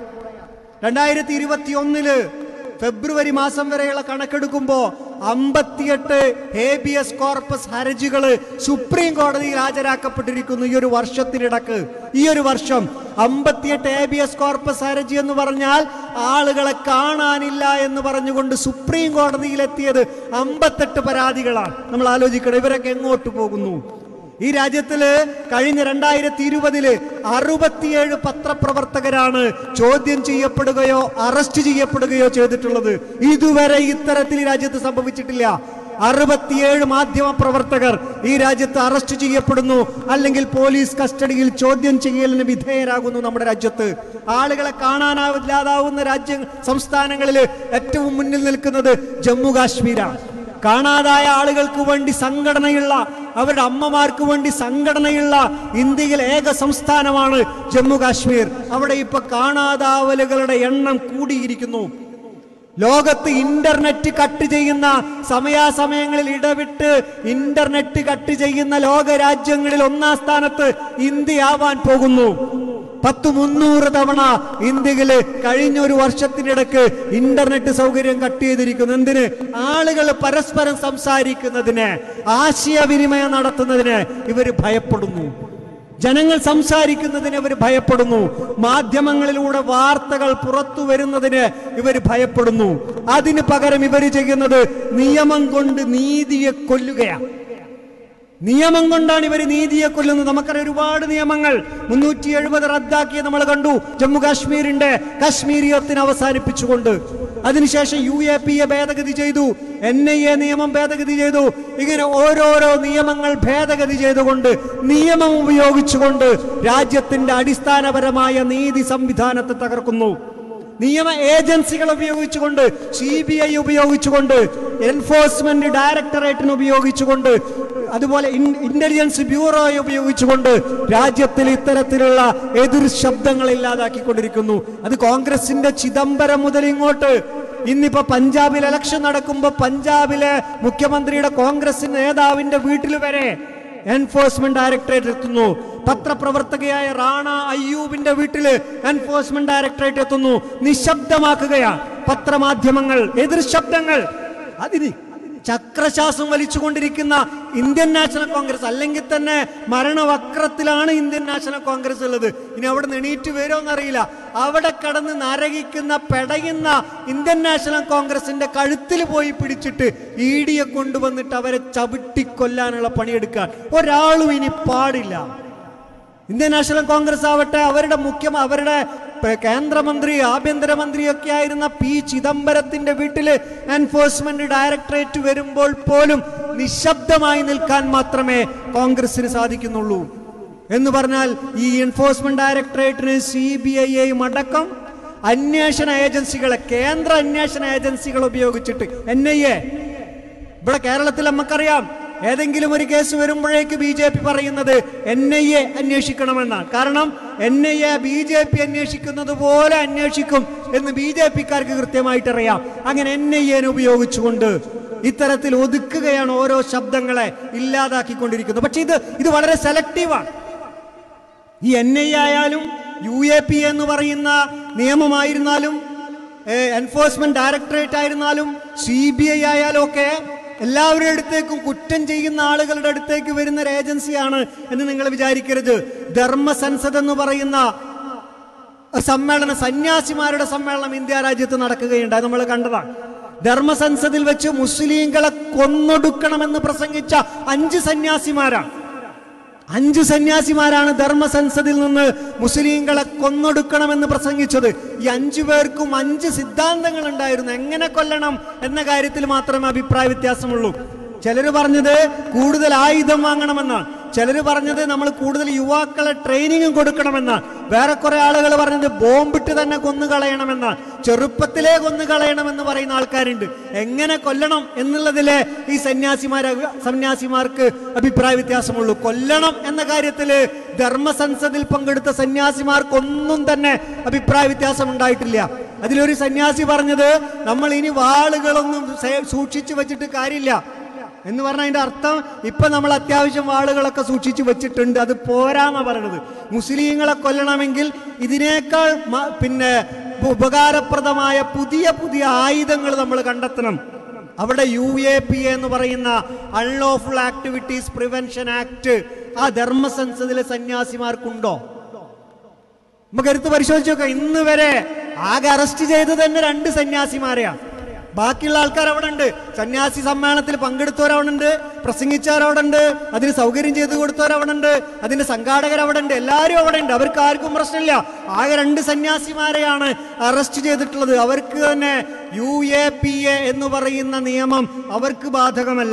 2021 ഫെബ്രുവരി മാസം വരെയുള്ള കണക്കെടുക്കുമ്പോൾ 58 ഹേബിയസ് കോർപ്പസ് ഹർജികൾ സുപ്രീം കോടതിയിൽ ഹാജരാക്കപ്പെട്ടിരിക്കുന്നു. ഈ ഒരു വർഷത്തിനിടക്ക്, ഈ ഒരു വർഷം 58 ഹേബിയസ് കോർപ്പസ് ഹർജി എന്ന് പറഞ്ഞാൽ ആളുകളെ കാണാനില്ല എന്ന് പറഞ്ഞുകൊണ്ട് സുപ്രീം കോടതിയിലെത്തിയത് 58 പരാതികളാണ്. നമ്മൾ ആലോചിക്കണം, ഇവരൊക്കെ എങ്ങോട്ട് പോകുന്നു? ഈ രാജ്യത്തില് കഴിഞ്ഞ 2020 67 പത്രപ്രവർത്തകരാണ് ചോദ്യം ചെയ്യപ്പെടുകയോ അറസ്റ്റ് ചെയ്യപ്പെടുകയോ ചെയ്തിട്ടുള്ളത്. ഇതുവരെ ഇത്തരത്തിൽ ഈ രാജ്യത്ത് സംഭവിച്ചിട്ടില്ല. 67 മാധ്യമ പ്രവർത്തകർ ഈ രാജ്യത്ത് അറസ്റ്റ് ചെയ്യപ്പെടുന്നു, അല്ലെങ്കിൽ പോലീസ് കസ്റ്റഡിയിൽ ചോദ്യം ചെയ്യലിന് വിധേയരാകുന്നു. നമ്മുടെ രാജ്യത്ത് ആളുകളെ കാണാനാവില്ലാതാവുന്ന സംസ്ഥാനങ്ങളിൽ ഏറ്റവും മുന്നിൽ നിൽക്കുന്നത് ജമ്മു കാശ്മീരാണ്. കാണാതായ ആളുകൾക്ക് വേണ്ടി സംഘടനയുള്ള, അവരുടെ അമ്മമാർക്ക് വേണ്ടി സംഘടനയുള്ള ഇന്ത്യയിലെ ഏക സംസ്ഥാനമാണ് ജമ്മു കാശ്മീർ. അവിടെ ഇപ്പൊ കാണാതാവലുകളുടെ എണ്ണം കൂടിയിരിക്കുന്നു. ലോകത്ത് ഇന്റർനെറ്റ് കട്ട് ചെയ്യുന്ന, സമയാസമയങ്ങളിൽ ഇടവിട്ട് ഇന്റർനെറ്റ് കട്ട് ചെയ്യുന്ന ലോക രാജ്യങ്ങളിൽ 1ാം സ്ഥാനത്ത് ഇന്ത്യ ആവാൻ പോകുന്നു. 300 തവണ ഇന്ത്യയില് കഴിഞ്ഞ ഒരു വർഷത്തിനിടക്ക് ഇന്റർനെറ്റ് സൗകര്യം കട്ട് ചെയ്തിരിക്കുന്നു. എന്തിന്? ആളുകൾ പരസ്പരം സംസാരിക്കുന്നതിന്, ആശയവിനിമയം നടത്തുന്നതിന് ഇവർ ഭയപ്പെടുന്നു. ജനങ്ങൾ സംസാരിക്കുന്നതിന് ഇവർ ഭയപ്പെടുന്നു. മാധ്യമങ്ങളിലൂടെ വാർത്തകൾ പുറത്തു വരുന്നതിന് ഇവർ ഭയപ്പെടുന്നു. അതിന് പകരം ഇവർ ചെയ്യുന്നത് നിയമം കൊണ്ട് നീതിയെ കൊല്ലുകയാണ്. നിയമം കൊണ്ടാണ് ഇവർ നീതിയെ കൊല്ലുന്നത്. നമുക്കറിയാം, ഒരുപാട് നിയമങ്ങൾ 370 റദ്ദാക്കിയത് നമ്മൾ കണ്ടു. ജമ്മു കാശ്മീരിന്റെ കശ്മീരിയത്തിന് അവസാനിപ്പിച്ചുകൊണ്ട്, അതിനുശേഷം UAPA ഭേദഗതി ചെയ്തു, NIA നിയമം ഭേദഗതി ചെയ്തു. ഇങ്ങനെ ഓരോരോ നിയമങ്ങൾ ഭേദഗതി ചെയ്തുകൊണ്ട്, നിയമം ഉപയോഗിച്ചുകൊണ്ട് രാജ്യത്തിന്റെ അടിസ്ഥാനപരമായ നീതി സംവിധാനത്തെ തകർക്കുന്നു. നിയമ ഏജൻസികൾ ഉപയോഗിച്ചുകൊണ്ട്, CBI ഉപയോഗിച്ചുകൊണ്ട്, എൻഫോഴ്സ്മെന്റ് ഡയറക്ടറേറ്റിന് ഉപയോഗിച്ചുകൊണ്ട്, അതുപോലെ ഇന്റലിജൻസ് ബ്യൂറോയെ ഉപയോഗിച്ചുകൊണ്ട് രാജ്യത്തിൽ ഇത്തരത്തിലുള്ള എതിർ ശബ്ദങ്ങൾ ഇല്ലാതാക്കിക്കൊണ്ടിരിക്കുന്നു. അത് കോൺഗ്രസിന്റെ ചിദംബരം മുതൽ ഇങ്ങോട്ട്, ഇന്നിപ്പോ പഞ്ചാബിൽ ഇലക്ഷൻ നടക്കുമ്പോൾ പഞ്ചാബിലെ മുഖ്യമന്ത്രിയുടെ കോൺഗ്രസ് നേതാവിന്റെ വീട്ടിൽ വരെ എൻഫോഴ്സ്മെന്റ് ഡയറക്ടറേറ്റ് എത്തുന്നു. പത്രപ്രവർത്തകയായ റാണ അയ്യൂബിന്റെ വീട്ടില് എൻഫോഴ്സ്മെന്റ് ഡയറക്ടറേറ്റ് എത്തുന്നു. നിശബ്ദമാക്കുകയാണ് പത്രമാധ്യമങ്ങൾ, എതിർ ശബ്ദങ്ങൾ. അതിന് ചക്രശ്വാസം വലിച്ചുകൊണ്ടിരിക്കുന്ന ഇന്ത്യൻ നാഷണൽ കോൺഗ്രസ്, അല്ലെങ്കിൽ തന്നെ മരണവക്രത്തിലാണ് ഇന്ത്യൻ നാഷണൽ കോൺഗ്രസ് ഉള്ളത്. ഇനി അവിടെ എണീറ്റ് വരുമോന്നറിയില്ല. അവിടെ കടന്ന് നരകിക്കുന്ന, പെടയുന്ന ഇന്ത്യൻ നാഷണൽ കോൺഗ്രസിന്റെ കഴുത്തിൽ പോയി പിടിച്ചിട്ട് ED കൊണ്ടുവന്നിട്ട് അവരെ ചവിട്ടിക്കൊല്ലാനുള്ള പണിയെടുക്കാൻ ഒരാളും ഇനി പാടില്ല. ഇന്ത്യൻ നാഷണൽ കോൺഗ്രസ് ആവട്ടെ, അവരുടെ കേന്ദ്രമന്ത്രി, ആഭ്യന്തരമന്ത്രിയൊക്കെ ആയിരുന്ന P. ചിദംബരത്തിന്റെ വീട്ടില് എൻഫോഴ്സ്മെന്റ് ഡയറക്ടറേറ്റ് വരുമ്പോൾ പോലും നിശബ്ദമായി നിൽക്കാൻ മാത്രമേ കോൺഗ്രസിന് സാധിക്കുന്നുള്ളൂ. എന്ന് പറഞ്ഞാൽ ഈ എൻഫോഴ്സ്മെന്റ് ഡയറക്ടറേറ്റിന് CBI അടക്കം അന്വേഷണ ഏജൻസികളെ, കേന്ദ്ര അന്വേഷണ ഏജൻസികൾ ഉപയോഗിച്ചിട്ട്, NIA, ഇവിടെ കേരളത്തിൽ നമുക്കറിയാം, ഏതെങ്കിലും ഒരു കേസ് വരുമ്പോഴേക്ക് BJP പറയുന്നത് NIA അന്വേഷിക്കണമെന്നാണ്. കാരണം NIA BJP അന്വേഷിക്കുന്നത് പോലെ അന്വേഷിക്കും എന്ന് BJPക്കാർക്ക് കൃത്യമായിട്ട് അറിയാം. അങ്ങനെ NIA ഉപയോഗിച്ചുകൊണ്ട് ഇത്തരത്തിൽ ഒതുക്കുകയാണ്, ഓരോ ശബ്ദങ്ങളെ ഇല്ലാതാക്കിക്കൊണ്ടിരിക്കുന്നത്. പക്ഷെ ഇത് വളരെ സെലക്റ്റീവാണ്. ഈ NIA ആയാലും UAPA എന്ന് പറയുന്ന നിയമമായിരുന്നാലും, എൻഫോഴ്സ്മെന്റ് ഡയറക്ടറേറ്റ് ആയിരുന്നാലും, CBI ആയാലും ഒക്കെ എല്ലാവരുടെ അടുത്തേക്കും, കുറ്റം ചെയ്യുന്ന ആളുകളുടെ അടുത്തേക്ക് വരുന്ന ഒരു ഏജൻസിയാണ് എന്ന് നിങ്ങൾ വിചാരിക്കരുത്. ധർമ്മ സൻസദ് എന്ന് പറയുന്ന സമ്മേളനം, സന്യാസിമാരുടെ സമ്മേളനം ഇന്ത്യ രാജ്യത്ത് നടക്കുകയുണ്ടായി, നമ്മൾ കണ്ടതാണ്. ധർമ്മസംസദിൽ വെച്ച് മുസ്ലിങ്ങളെ കൊന്നൊടുക്കണമെന്ന് പ്രസംഗിച്ച 5 സന്യാസിമാരാണ്. 5 സന്യാസിമാരാണ് ധർമ്മസംസദിൽ നിന്ന് മുസ്ലിങ്ങളെ കൊന്നൊടുക്കണമെന്ന് പ്രസംഗിച്ചത്. ഈ 5 പേർക്കും 5 സിദ്ധാന്തങ്ങൾ ഉണ്ടായിരുന്നു. എങ്ങനെ കൊല്ലണം എന്ന കാര്യത്തിൽ മാത്രമേ അഭിപ്രായ വ്യത്യാസമുള്ളൂ. ചിലർ പറഞ്ഞത് കൂടുതൽ ആയുധം വാങ്ങണമെന്നാണ്. ചിലർ പറഞ്ഞത് നമ്മൾ കൂടുതൽ യുവാക്കളെ ട്രെയിനിങ്ങും കൊടുക്കണമെന്നാണ്. വേറെ കുറെ ആളുകൾ പറഞ്ഞത് ബോംബിട്ട് തന്നെ കൊന്നുകളയണമെന്നാണ്. ചെറുപ്പത്തിലേ കൊന്നുകളയണമെന്ന് പറയുന്ന ആൾക്കാരുണ്ട്. എങ്ങനെ കൊല്ലണം എന്നുള്ളതിലെ ഈ സന്യാസിമാർക്ക് അഭിപ്രായ വ്യത്യാസമുള്ളൂ. കൊല്ലണം എന്ന കാര്യത്തിൽ ധർമ്മസംസദിൽ പങ്കെടുത്ത സന്യാസിമാർക്കൊന്നും തന്നെ അഭിപ്രായ വ്യത്യാസം ഉണ്ടായിട്ടില്ല. അതിലൊരു സന്യാസി പറഞ്ഞത് നമ്മൾ ഇനി വാളുകളൊന്നും സൂക്ഷിച്ചു വെച്ചിട്ട് കാര്യമില്ല എന്ന് പറഞ്ഞാൽ അതിന്റെ അർത്ഥം ഇപ്പൊ നമ്മൾ അത്യാവശ്യം വാളുകളൊക്കെ സൂക്ഷിച്ചു വെച്ചിട്ടുണ്ട്, അത് പോരാന്നാ പറയണത്. മുസ്ലിങ്ങളെ കൊല്ലണമെങ്കിൽ ഇതിനേക്കാൾ ഉപകാരപ്രദമായ പുതിയ പുതിയ ആയുധങ്ങൾ നമ്മൾ കണ്ടെത്തണം. അവിടെ UAPA എന്ന് പറയുന്ന അൺലോഫുൾ ആക്ടിവിറ്റീസ് പ്രിവെൻഷൻ ആക്ട് ആ ധർമ്മസംസദിലെ സന്യാസിമാർക്കുണ്ടോ? നമുക്ക് എടുത്ത് പരിശോധിച്ച് നോക്കാം. ഇന്ന് വരെ ആകെ അറസ്റ്റ് ചെയ്തത് തന്നെ 2 സന്യാസിമാരെയാണ്. ബാക്കിയുള്ള ആൾക്കാർ അവിടെ ഉണ്ട്. സന്യാസി സമ്മേളനത്തിൽ പങ്കെടുത്തവരവിടെ ഉണ്ട്, പ്രസംഗിച്ചവരവിടെ ഉണ്ട്, അതിന് സൗകര്യം ചെയ്തു കൊടുത്തവരവിടെ ഉണ്ട്, അതിന്റെ സംഘാടകർ അവിടെ ഉണ്ട്, എല്ലാവരും അവിടെ ഉണ്ട്. അവർക്ക് ആർക്കും പ്രശ്നമില്ല. ആകെ 2 സന്യാസിമാരെയാണ് അറസ്റ്റ് ചെയ്തിട്ടുള്ളത്. അവർക്ക് തന്നെ UAPA എന്ന് പറയുന്ന നിയമം അവർക്ക് ബാധകമല്ല.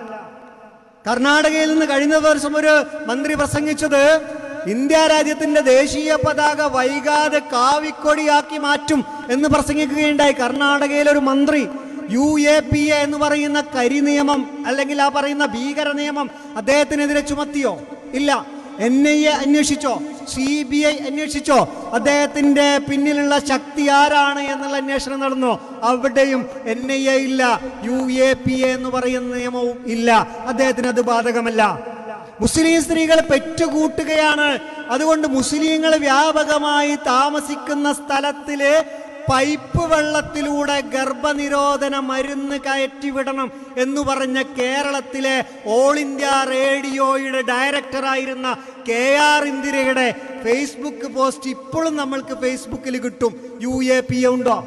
കർണാടകയിൽ നിന്ന് കഴിഞ്ഞ ദിവസം ഒരു മന്ത്രി പ്രസംഗിച്ചത് ഇന്ത്യ രാജ്യത്തിന്റെ ദേശീയ പതാക വൈകാതെ കാവിക്കൊടിയാക്കി മാറ്റും എന്ന് പ്രസംഗിക്കുകയുണ്ടായി. കർണാടകയിലെ ഒരു മന്ത്രി UAPA എന്ന് പറയുന്ന കരി നിയമം അല്ലെങ്കിൽ ആ പറയുന്ന ഭീകര നിയമം അദ്ദേഹത്തിനെതിരെ ചുമത്തിയോ? ഇല്ല. NIA അന്വേഷിച്ചോ? CBI അന്വേഷിച്ചോ? അദ്ദേഹത്തിന്റെ പിന്നിലുള്ള ശക്തി ആരാണ് എന്നുള്ള അന്വേഷണം നടന്നോ? അവിടെയും NIA ഇല്ല, UAPA എന്ന് പറയുന്ന നിയമവും ഇല്ല. അദ്ദേഹത്തിന് അത് ബാധകമല്ല. മുസ്ലിം സ്ത്രീകൾ പെറ്റുകൂട്ടുകയാണ്. അതുകൊണ്ട് മുസ്ലിങ്ങൾ വ്യാപകമായി താമസിക്കുന്ന സ്ഥലത്തില് പൈപ്പ് വെള്ളത്തിലൂടെ ഗർഭനിരോധന മരുന്ന് കയറ്റിവിടണം എന്ന് പറഞ്ഞ കേരളത്തിലെ ഓൾ ഇന്ത്യ റേഡിയോയുടെ ഡയറക്ടറായിരുന്ന KR ഇന്ദിരയുടെ ഫേസ്ബുക്ക് പോസ്റ്റ് ഇപ്പോഴും നമ്മൾക്ക് ഫേസ്ബുക്കിൽ കിട്ടും. UAPA ഉണ്ടോ?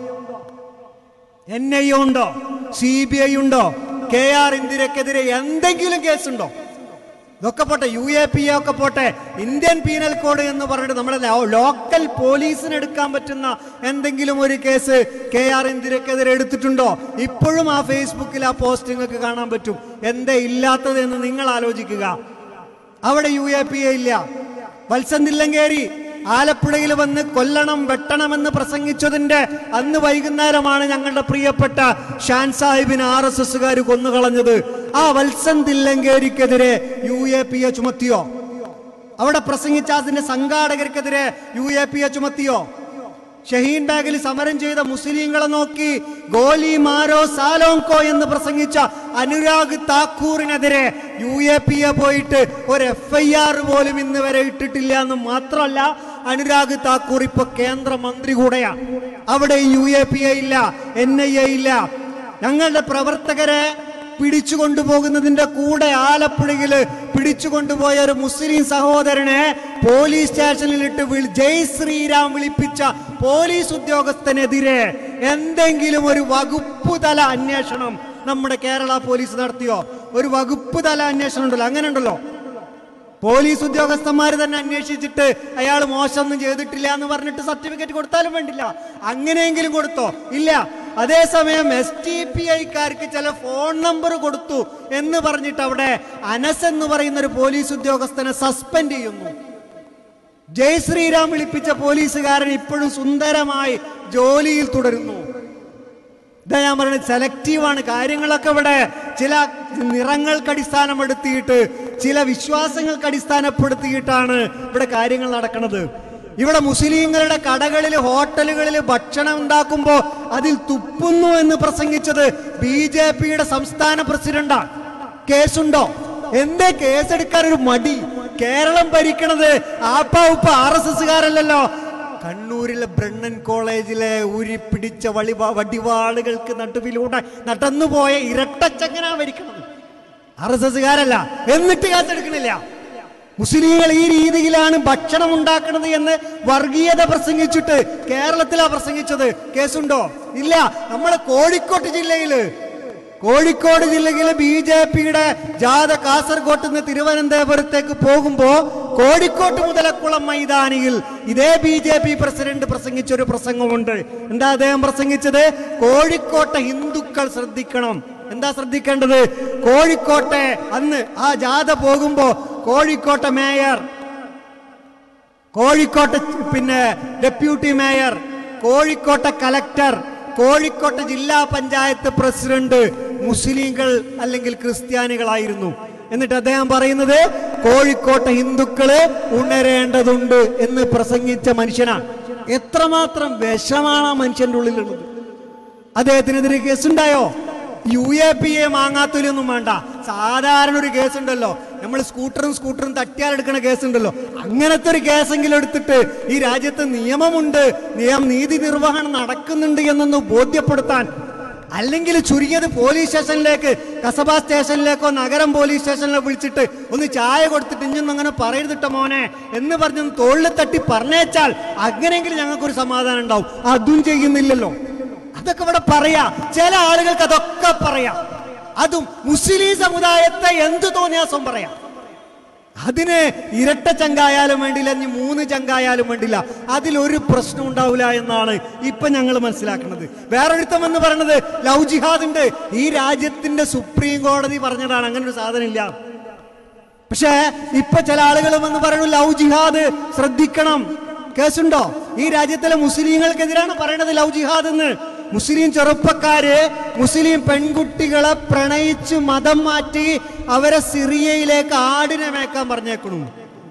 NIA ഉണ്ടോ? CBI ഉണ്ടോ? KR ഇന്ദിരക്കെതിരെ എന്തെങ്കിലും കേസുണ്ടോ? ഇതൊക്കെ പോട്ടെ, UAPA ഒക്കെ പോട്ടെ, ഇന്ത്യൻ പീനൽ കോഡ് എന്ന് പറഞ്ഞിട്ട് നമ്മുടെ ലോക്കൽ പോലീസിന് എടുക്കാൻ പറ്റുന്ന എന്തെങ്കിലും ഒരു കേസ് KR ഇന്ദിരക്കെതിരെ എടുത്തിട്ടുണ്ടോ? ഇപ്പോഴും ആ ഫേസ്ബുക്കിൽ ആ പോസ്റ്റ് നിങ്ങൾക്ക് കാണാൻ പറ്റും. എന്തേ ഇല്ലാത്തത് എന്ന് നിങ്ങൾ ആലോചിക്കുക. അവിടെ UAPA ഇല്ല. വത്സൻ തില്ലങ്കേരി ആലപ്പുഴയിൽ വന്ന് കൊല്ലണം വെട്ടണമെന്ന് പ്രസംഗിച്ചതിന്റെ അന്ന് വൈകുന്നേരമാണ് ഞങ്ങളുടെ പ്രിയപ്പെട്ട ഷാൻ സാഹിബിന് RSSകാർ കൊന്നുകളഞ്ഞത്. ആ വത്സൻ തില്ലങ്കേരിക്കെതിരെ UAPA ചുമത്തിയോ? അവിടെ പ്രസംഗിച്ച അതിന്റെ സംഘാടകർക്കെതിരെ UAPA ചുമത്തിയോ? ഷഹീൻ ബാഗിൽ സമരം ചെയ്ത മുസ്ലിങ്ങളെ നോക്കി ഗോലി മാരോ സാലോങ്കോ എന്ന് പ്രസംഗിച്ച അനുരാഗ് താക്കൂറിനെതിരെ UAPA പോയിട്ട് ഒരു FIR പോലും ഇന്ന് വരെ ഇട്ടിട്ടില്ല എന്ന് മാത്രമല്ല, അനുരാഗ് താക്കൂർ ഇപ്പൊ കേന്ദ്രമന്ത്രി കൂടെയാണ്. അവിടെ UAPA ഇല്ല, NIA ഇല്ല. ഞങ്ങളുടെ പ്രവർത്തകരെ പിടിച്ചുകൊണ്ടുപോകുന്നതിന്റെ കൂടെ ആലപ്പുഴയില് പിടിച്ചുകൊണ്ടുപോയ ഒരു മുസ്ലിം സഹോദരനെ പോലീസ് സ്റ്റേഷനിലിട്ട് ജയ് ശ്രീരാം വിളിപ്പിച്ച പോലീസ് ഉദ്യോഗസ്ഥനെതിരെ എന്തെങ്കിലും ഒരു വകുപ്പ് തല അന്വേഷണം നമ്മുടെ കേരള പോലീസ് നടത്തിയോ? ഒരു വകുപ്പ് തല അന്വേഷണം ഉണ്ടല്ലോ, അങ്ങനെ ഉണ്ടല്ലോ. പോലീസ് ഉദ്യോഗസ്ഥന്മാർ തന്നെ അന്വേഷിച്ചിട്ട് അയാൾ മോശമൊന്നും ചെയ്തിട്ടില്ല എന്ന് പറഞ്ഞിട്ട് സർട്ടിഫിക്കറ്റ് കൊടുത്താലും വേണ്ടില്ല. അങ്ങനെയെങ്കിലും കൊടുത്തോ? ഇല്ല. അതേസമയം STPIക്കാർക്ക് ചില ഫോൺ നമ്പർ കൊടുത്തു എന്ന് പറഞ്ഞിട്ട് അവിടെ അനസ് എന്ന് പറയുന്ന ഒരു പോലീസ് ഉദ്യോഗസ്ഥനെ സസ്പെൻഡ് ചെയ്യുന്നു. ജയ് ശ്രീരാം വിളിപ്പിച്ച പോലീസുകാരൻ ഇപ്പോഴും സുന്ദരമായി ജോലിയിൽ തുടരുന്നു. ഇതാ ഞാൻ പറയുന്നത്, സെലക്റ്റീവാണ് കാര്യങ്ങളൊക്കെ. ഇവിടെ ചില നിറങ്ങൾക്ക് അടിസ്ഥാനപ്പെടുത്തിയിട്ട്, ചില വിശ്വാസങ്ങൾക്ക് അടിസ്ഥാനപ്പെടുത്തിയിട്ടാണ് ഇവിടെ കാര്യങ്ങൾ നടക്കുന്നത്. ഇവിടെ മുസ്ലിങ്ങളുടെ കടകളിൽ ഹോട്ടലുകളിൽ ഭക്ഷണം ഉണ്ടാക്കുമ്പോൾ അതിൽ തുപ്പുന്നു എന്ന് പ്രസംഗിച്ചത് BJPയുടെ സംസ്ഥാന പ്രസിഡന്റാണ്. കേസുണ്ടോ? എന്തേ കേസെടുക്കാൻ ഒരു മടി? കേരളം ഭരിക്കണത് ആപ്പാവുപ്പ RSSകാരല്ലല്ലോ. കണ്ണൂരിലെ ബ്രണ്ണൻ കോളേജിലെ ഉരിപ്പിടിച്ച വടിവാളുകൾക്ക് നടുവിലൂടെ നടന്നുപോയ ഇരട്ടച്ചങ്ങനാ ഭരിക്കണത്. RSSകാരല്ല. എന്നിട്ട് കേസെടുക്കണില്ല. മുസ്ലിങ്ങൾ ഈ രീതിയിലാണ് ഭക്ഷണം ഉണ്ടാക്കുന്നത് എന്ന് വർഗീയത പ്രസംഗിച്ചിട്ട് കേരളത്തിലാ പ്രസംഗിച്ചത്. കേസുണ്ടോ? ഇല്ല. നമ്മളെ കോഴിക്കോട് ജില്ലയില് BJPയുടെ ജാഥ കാസർഗോട്ട് നിന്ന് തിരുവനന്തപുരത്തേക്ക് പോകുമ്പോ കോഴിക്കോട്ട് മുതലക്കുളം മൈതാനിയിൽ ഇതേ BJP പ്രസിഡന്റ് പ്രസംഗിച്ചൊരു പ്രസംഗമുണ്ട്. എന്താ അദ്ദേഹം പ്രസംഗിച്ചത്? കോഴിക്കോട്ടെ ഹിന്ദുക്കൾ ശ്രദ്ധിക്കണം. എന്താ ശ്രദ്ധിക്കേണ്ടത്? കോഴിക്കോട്ടെ അന്ന് ആ ജാഥ പോകുമ്പോ കോഴിക്കോട്ടെ മേയർ, കോഴിക്കോട്ടെ ഡെപ്യൂട്ടി മേയർ, കോഴിക്കോട്ടെ കലക്ടർ, കോഴിക്കോട്ടെ ജില്ലാ പഞ്ചായത്ത് പ്രസിഡന്റ് മുസ്ലിങ്ങൾ അല്ലെങ്കിൽ ക്രിസ്ത്യാനികളായിരുന്നു. എന്നിട്ട് അദ്ദേഹം പറയുന്നത് കോഴിക്കോട്ടെ ഹിന്ദുക്കള് ഉണരേണ്ടതുണ്ട് എന്ന് പ്രസംഗിച്ച മനുഷ്യനാണ്. എത്രമാത്രം വിഷമാണ് ആ മനുഷ്യന്റെ ഉള്ളിലുള്ളത്. അദ്ദേഹത്തിനെതിരെ കേസുണ്ടായോ? UAPA മാങ്ങാത്തൊലിയൊന്നും വേണ്ട. സാധാരണ ഒരു കേസുണ്ടല്ലോ, നമ്മൾ സ്കൂട്ടറും തട്ടിയാലെടുക്കുന്ന കേസുണ്ടല്ലോ, അങ്ങനത്തെ ഒരു കേസെങ്കിലും എടുത്തിട്ട് ഈ രാജ്യത്ത് നിയമമുണ്ട്, നീതി നിർവഹണം നടക്കുന്നുണ്ട് എന്നൊന്ന് ബോധ്യപ്പെടുത്താൻ, അല്ലെങ്കിൽ ചുരുങ്ങിയത് പോലീസ് സ്റ്റേഷനിലേക്ക്, കസബ സ്റ്റേഷനിലേക്കോ നഗരം പോലീസ് സ്റ്റേഷനിലോ വിളിച്ചിട്ട് ഒന്ന് ചായ കൊടുത്തിട്ട് ഇഞ്ഞൊന്നും അങ്ങനെ പറയരുതിട്ട മോനെ എന്ന് പറഞ്ഞൊന്ന് തോളിൽ തട്ടി പറഞ്ഞേച്ചാൽ അങ്ങനെയെങ്കിലും ഞങ്ങൾക്കൊരു സമാധാനം ഉണ്ടാവും. അതും ചെയ്യുന്നില്ലല്ലോ. അതൊക്കെ ഇവിടെ പറയാ. ചില ആളുകൾക്ക് അതൊക്കെ പറയാം. അതും മുസ്ലിം സമുദായത്തെ എന്ത് തോന്നിയാസം പറയാം. അതിന് ഇരട്ട ചങ്കായാലും വേണ്ടില്ല, ഇനി 3 ചങ്കായാലും വേണ്ടില്ല, അതിലൊരു പ്രശ്നം ഉണ്ടാവില്ല എന്നാണ് ഇപ്പൊ ഞങ്ങൾ മനസ്സിലാക്കുന്നത്. വേറൊരുത്തം എന്ന് പറയുന്നത് ലവ് ജിഹാദ് ഉണ്ട്. ഈ രാജ്യത്തിന്റെ സുപ്രീം കോടതി പറഞ്ഞതാണ് അങ്ങനെ ഒരു സാധനം ഇല്ല. പക്ഷെ ഇപ്പൊ ചില ആളുകളും എന്ന് പറയുന്നു ലവ് ജിഹാദ് ശ്രദ്ധിക്കണം. കേസുണ്ടോ? ഈ രാജ്യത്തിലെ മുസ്ലിങ്ങൾക്കെതിരാണ് പറയണത് ലവ് ജിഹാദ് എന്ന്. മുസ്ലിം ചെറുപ്പക്കാര് മുസ്ലിം പെൺകുട്ടികളെ പ്രണയിച്ച് മതം മാറ്റി അവരെ സിറിയയിലേക്ക് ആടിനെ മേക്കാൻ പറഞ്ഞേക്കണു.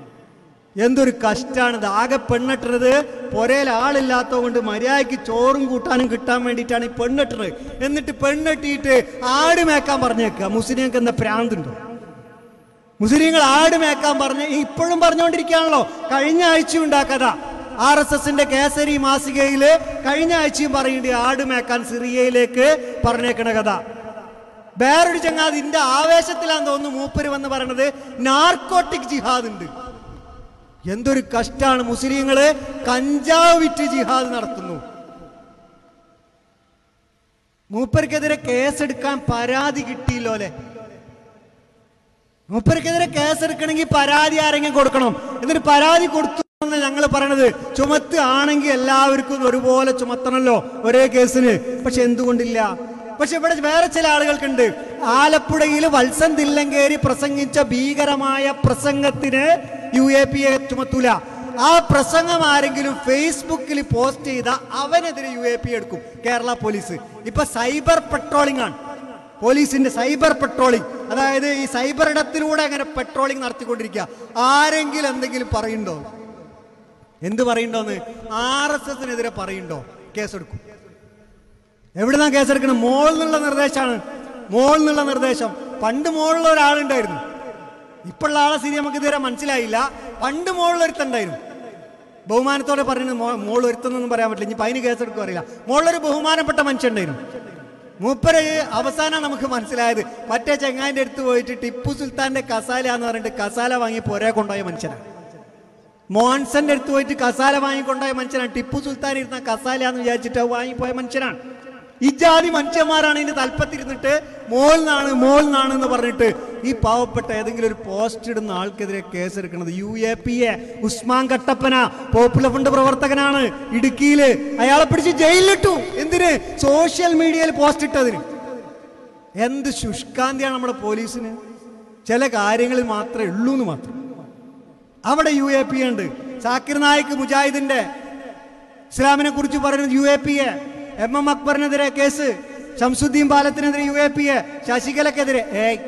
എന്തൊരു കഷ്ടാണിത്. ആകെ പെണ്ണെട്ടുന്നത് പൊരയിൽ ആളില്ലാത്തത് കൊണ്ട് മര്യാദയ്ക്ക് ചോറും കൂട്ടാനും കിട്ടാൻ വേണ്ടിയിട്ടാണ് ഈ പെണ്ണെട്ടുന്നത്. എന്നിട്ട് പെണ്ണെട്ടിയിട്ട് ആട് മേക്കാൻ പറഞ്ഞേക്കുക. മുസ്ലിങ്ങൾക്ക് എന്താ പ്രാന്തുണ്ടോ? മുസ്ലിങ്ങൾ ആട് മേക്കാൻ പറഞ്ഞ് ഇപ്പോഴും പറഞ്ഞുകൊണ്ടിരിക്കുകയാണല്ലോ. കഴിഞ്ഞ ആഴ്ച ഉണ്ടാക്കഥ RSSന്റെ കേസരി മാസികയില് കഴിഞ്ഞ ആഴ്ചയും പറയുന്നുണ്ട് ആട് മേക്കാൻ സിറിയയിലേക്ക് പറഞ്ഞേക്കണ കഥ. വേറൊരു ചങ്ങാതി ഇതിന്റെ ആവേശത്തിലാന്ന് തോന്നുന്നു മൂപ്പര് വന്ന് പറയണത് നാർക്കോട്ടിക് ജിഹാദ് ഉണ്ട്. എന്തൊരു കഷ്ടാണ്. മുസ്ലിങ്ങള് കഞ്ചാവ് വിറ്റ് ജിഹാദ് നടത്തുന്നു. മൂപ്പർക്കെതിരെ കേസെടുക്കാൻ പരാതി കിട്ടിയില്ലോ അല്ലെ? മൂപ്പർക്കെതിരെ കേസെടുക്കണമെങ്കിൽ പരാതി ആരെങ്കിലും കൊടുക്കണം. എന്നിട്ട് പരാതി കൊടുത്തു ഞങ്ങൾ പറയണത് ചുമത്ത് ആണെങ്കിൽ എല്ലാവർക്കും ഒരുപോലെ ചുമത്തണല്ലോ ഒരേ കേസിന്. പക്ഷെ എന്തുകൊണ്ടില്ല? പക്ഷെ ഇവിടെ വേറെ ചില ആളുകൾക്കുണ്ട്. ആലപ്പുഴയിൽ വത്സൻ തില്ലങ്കേരി പ്രസംഗിച്ച ഭീകരമായ പ്രസംഗത്തിന് UAPA ചുമത്തൂല. ആ പ്രസംഗം ആരെങ്കിലും ഫേസ്ബുക്കിൽ പോസ്റ്റ് ചെയ്ത അവനെതിരെ UAPA എടുക്കും കേരള പോലീസ്. ഇപ്പൊ സൈബർ പെട്രോളിംഗ് ആണ്. പോലീസിന്റെ സൈബർ പെട്രോളിംഗ്, അതായത് ഈ സൈബർ ഇടത്തിലൂടെ അങ്ങനെ പെട്രോളിംഗ് നടത്തിക്കൊണ്ടിരിക്കുക. ആരെങ്കിലും എന്തെങ്കിലും പറയുന്നുണ്ടോ? എന്ത് പറയുന്നുണ്ടോന്ന്? RSSനെതിരെ പറയുന്നുണ്ടോ? കേസെടുക്കും. എവിടുന്നാ കേസെടുക്കണം? മോളിൽ നിന്നുള്ള നിർദ്ദേശമാണ്. മോളിൽ നിന്നുള്ള നിർദ്ദേശം. പണ്ട് മോളിലുള്ള ഒരാളുണ്ടായിരുന്നു. ഇപ്പോഴുള്ള ആളെ സ്ഥിതി നമുക്ക് ഇതുവരെ മനസ്സിലായില്ല. പണ്ട് മോളിലൊരുത്തുണ്ടായിരുന്നു. ബഹുമാനത്തോടെ പറയുന്നത് മോൾ ഒരുത്തൊന്നും പറയാൻ പറ്റില്ല. ഇനി അതിന് കേസെടുക്കുക അറിയില്ല. മോളിലൊരു ബഹുമാനപ്പെട്ട മനുഷ്യൻ ഉണ്ടായിരുന്നു. മൂപ്പര് അവസാനം നമുക്ക് മനസ്സിലായത് മറ്റേ ചെങ്ങായിന്റെ അടുത്ത് പോയിട്ട് ടിപ്പു സുൽത്താന്റെ കസാല എന്ന് പറഞ്ഞിട്ട് കസാല വാങ്ങി പോരെ കൊണ്ടുപോയ മനുഷ്യനാണ്. മോൻസന്റെ അടുത്ത് പോയിട്ട് കസാല വാങ്ങിക്കൊണ്ടായ മനുഷ്യനാണ്. ടിപ്പു സുൽത്താൻ ഇരുന്ന കസാല എന്ന് വിചാരിച്ചിട്ട് വാങ്ങിപ്പോയ മനുഷ്യനാണ്. ഇജാതി മനുഷ്യന്മാരാണ് ഇതിന്റെ തലപ്പത്തിരുന്നിട്ട് മോൾന്നാണ് എന്ന് പറഞ്ഞിട്ട് ഈ പാവപ്പെട്ട ഏതെങ്കിലും ഒരു പോസ്റ്റ് ഇടുന്ന ആൾക്കെതിരെ കേസെടുക്കുന്നത്. UAPA Usman Kattappana popular fund പ്രവർത്തകനാണ്. ഇടുക്കിയില് അയാളെ പിടിച്ച് ജയിലിലിട്ടു. എന്തിന്? സോഷ്യൽ മീഡിയയിൽ പോസ്റ്റ് ഇട്ടതിന്. എന്ത് ശുഷ്കാന്തിയാണ് നമ്മുടെ പോലീസിന്. ചില കാര്യങ്ങളിൽ മാത്രമേ ഉള്ളൂ എന്ന് മാത്രം. അവിടെ UAPA ഉണ്ട്. സാക്കിർ നായിക് മുജാഹിദിന്റെ ഇസ്ലാമിനെ കുറിച്ച് പറയുന്നത് UAPA. MM അക്ബറിനെതിരെ കേസ്, ഷംസുദ്ദീൻ പാലത്തിനെതിരെ UAPA, ശശികലക്കെതിരെ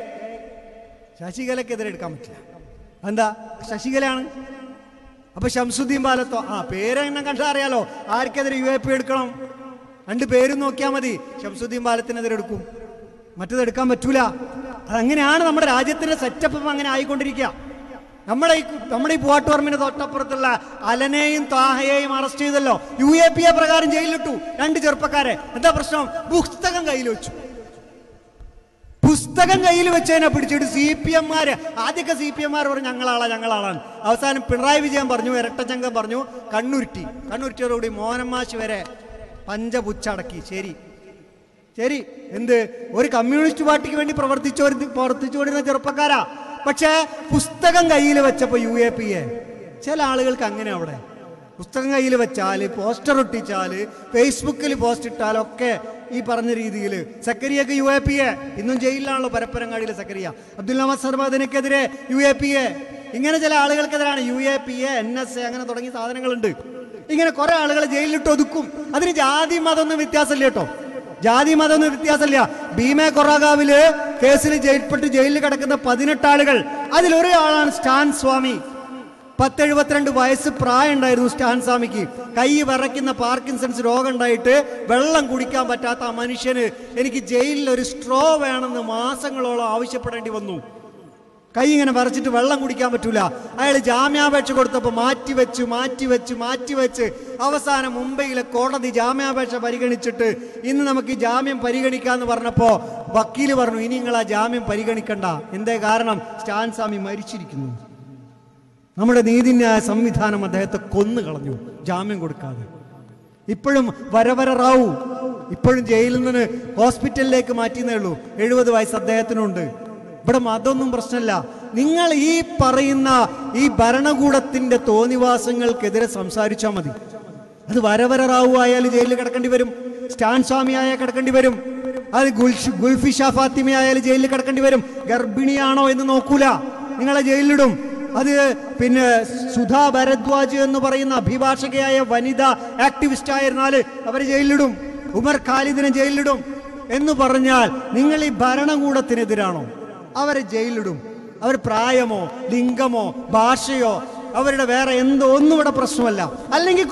ശശികലക്കെതിരെ എടുക്കാൻ പറ്റില്ല. എന്താ? ശശികലയാണ്. അപ്പൊ ഷംസുദ്ദീൻ പാലത്തോ? പേരെണ്ണം കണ്ടാ അറിയാലോ ആർക്കെതിരെ UAPA എടുക്കണം. 2 പേരും നോക്കിയാൽ മതി. ഷംസുദ്ദീൻ പാലത്തിനെതിരെ എടുക്കും, മറ്റത് എടുക്കാൻ പറ്റൂല. അതങ്ങനെയാണ് നമ്മുടെ രാജ്യത്തിന്റെ സെറ്റപ്പ്. അങ്ങനെ ആയിക്കൊണ്ടിരിക്കുക. നമ്മുടെ ഈ പൂവാട്ടുപറമ്പിന് തൊട്ടപ്പുറത്തുള്ള അലനെയും താഹയെയും അറസ്റ്റ് ചെയ്തല്ലോ. UAPA പ്രകാരം ജയിലിലിട്ടു 2 ചെറുപ്പക്കാരെ. എന്താ പ്രശ്നം? പുസ്തകം കയ്യിൽ വെച്ചു. പുസ്തകം കയ്യിൽ വെച്ചതിനെ പിടിച്ചിട്ട് CPM ആദ്യമൊക്കെ CPM പറഞ്ഞു ഞങ്ങളാളാണ്. അവസാനം പിണറായി വിജയൻ പറഞ്ഞു, ഇരട്ടച്ചങ്കം പറഞ്ഞു, കണ്ണുരുട്ടിയോടുകൂടി മോനമ്മാശി വരെ പഞ്ചപുച്ചടക്കി. ശരി എന്ത് ഒരു കമ്മ്യൂണിസ്റ്റ് പാർട്ടിക്ക് വേണ്ടി പ്രവർത്തിച്ചുകൊണ്ടിരുന്ന ചെറുപ്പക്കാരാ. പക്ഷേ പുസ്തകം കയ്യിൽ വെച്ചപ്പോൾ UAPA ചില ആളുകൾക്ക് അങ്ങനെ അവിടെ പുസ്തകം കയ്യിൽ വെച്ചാൽ, പോസ്റ്റർ ഒട്ടിച്ചാൽ, ഫേസ്ബുക്കിൽ പോസ്റ്റ് ഇട്ടാലൊക്കെ ഈ പറഞ്ഞ രീതിയിൽ സക്കരിയൊക്കെ UAPA ഇന്നും ജയിലിലാണല്ലോ. പരപ്പരങ്ങാടിയിലെ സക്കരിയ, അബ്ദുൽ നവാസ് സർമാദിനെതിരെ UAPA, ഇങ്ങനെ ചില ആളുകൾക്കെതിരാണ് UAPA, NSA അങ്ങനെ തുടങ്ങിയ സാധനങ്ങളുണ്ട്. ഇങ്ങനെ കുറെ ആളുകളെ ജയിലിലിട്ട് ഒതുക്കും. അതിന് ജാതി മതമൊന്നും വ്യത്യാസമില്ല കേട്ടോ, ജാതി മതമൊന്നും വ്യത്യാസമില്ല. ഭീമേ കൊറാഗാവില് കേസിൽ ജയിലിൽ കിടക്കുന്ന 18 ആളുകൾ, അതിലൊരാളാണ് സ്റ്റാൻ സ്വാമി. 10-72 വയസ്സ് പ്രായം ഉണ്ടായിരുന്നു സ്റ്റാൻ സ്വാമിക്ക്. കൈ വിറയ്ക്കുന്ന പാർക്കിൻസൺസ് രോഗം ഉണ്ടായിട്ട് വെള്ളം കുടിക്കാൻ പറ്റാത്ത ആ മനുഷ്യന് എനിക്ക് ജയിലിൽ ഒരു സ്ട്രോ വേണമെന്ന് മാസങ്ങളോളം ആവശ്യപ്പെടേണ്ടി വന്നു. കൈ ഇങ്ങനെ വിറച്ചിട്ട് വെള്ളം കുടിക്കാൻ പറ്റൂല. അയാൾ ജാമ്യാപേക്ഷ കൊടുത്തപ്പോൾ മാറ്റിവെച്ച് അവസാനം മുംബൈയിലെ കോടതി ജാമ്യാപേക്ഷ പരിഗണിച്ചിട്ട് ഇന്ന് നമുക്ക് ജാമ്യം പരിഗണിക്കാന്ന് പറഞ്ഞപ്പോൾ വക്കീല് പറഞ്ഞു, ഇനി നിങ്ങൾ ആ ജാമ്യം പരിഗണിക്കണ്ട. എന്തേ കാരണം? സ്റ്റാൻ സ്വാമി മരിച്ചിരിക്കുന്നു. നമ്മുടെ നീതിന്യായ സംവിധാനം അദ്ദേഹത്തെ കൊന്നു കളഞ്ഞു ജാമ്യം കൊടുക്കാതെ. ഇപ്പോഴും വരവര റാവു ഇപ്പോഴും ജയിലിൽ നിന്ന് ഹോസ്പിറ്റലിലേക്ക് മാറ്റിയെന്നേ ഉള്ളൂ. 70 വയസ്സ് അദ്ദേഹത്തിനുണ്ട്. ഇവിടെ മതമൊന്നും പ്രശ്നമല്ല. നിങ്ങൾ ഈ പറയുന്ന ഈ ഭരണകൂടത്തിന്റെ തോന്നിവാസങ്ങൾക്കെതിരെ സംസാരിച്ചാൽ മതി. അത് വരവര റാവു ആയാലും ജയിലിൽ കിടക്കേണ്ടി വരും, സ്റ്റാൻ സ്വാമി ആയാൽ കിടക്കേണ്ടി വരും, അത് ഗുൽഫി ഷാ ഫാത്തിമ ആയാലും ജയിലിൽ കിടക്കേണ്ടി വരും. ഗർഭിണിയാണോ എന്ന് നോക്കൂല, നിങ്ങളെ ജയിലിലിടും. അത് പിന്നെ സുധാ ഭരദ്വാജ് എന്ന് പറയുന്ന അഭിഭാഷകയായ വനിതാ ആക്ടിവിസ്റ്റ് ആയിരുന്നാൽ അവരെ ജയിലിലിടും, ഉമർ ഖാലിദിനെ ജയിലിലിടും. എന്ന് പറഞ്ഞാൽ നിങ്ങൾ ഈ ഭരണകൂടത്തിനെതിരാണോ? അവരെ ജയിലിലിടും. അവർ പ്രായമോ ലിംഗമോ ഭാഷയോ അവരുടെ വേറെ എന്തോ ഒന്നും ഇവിടെ പ്രശ്നമല്ല. അല്ലെങ്കിൽ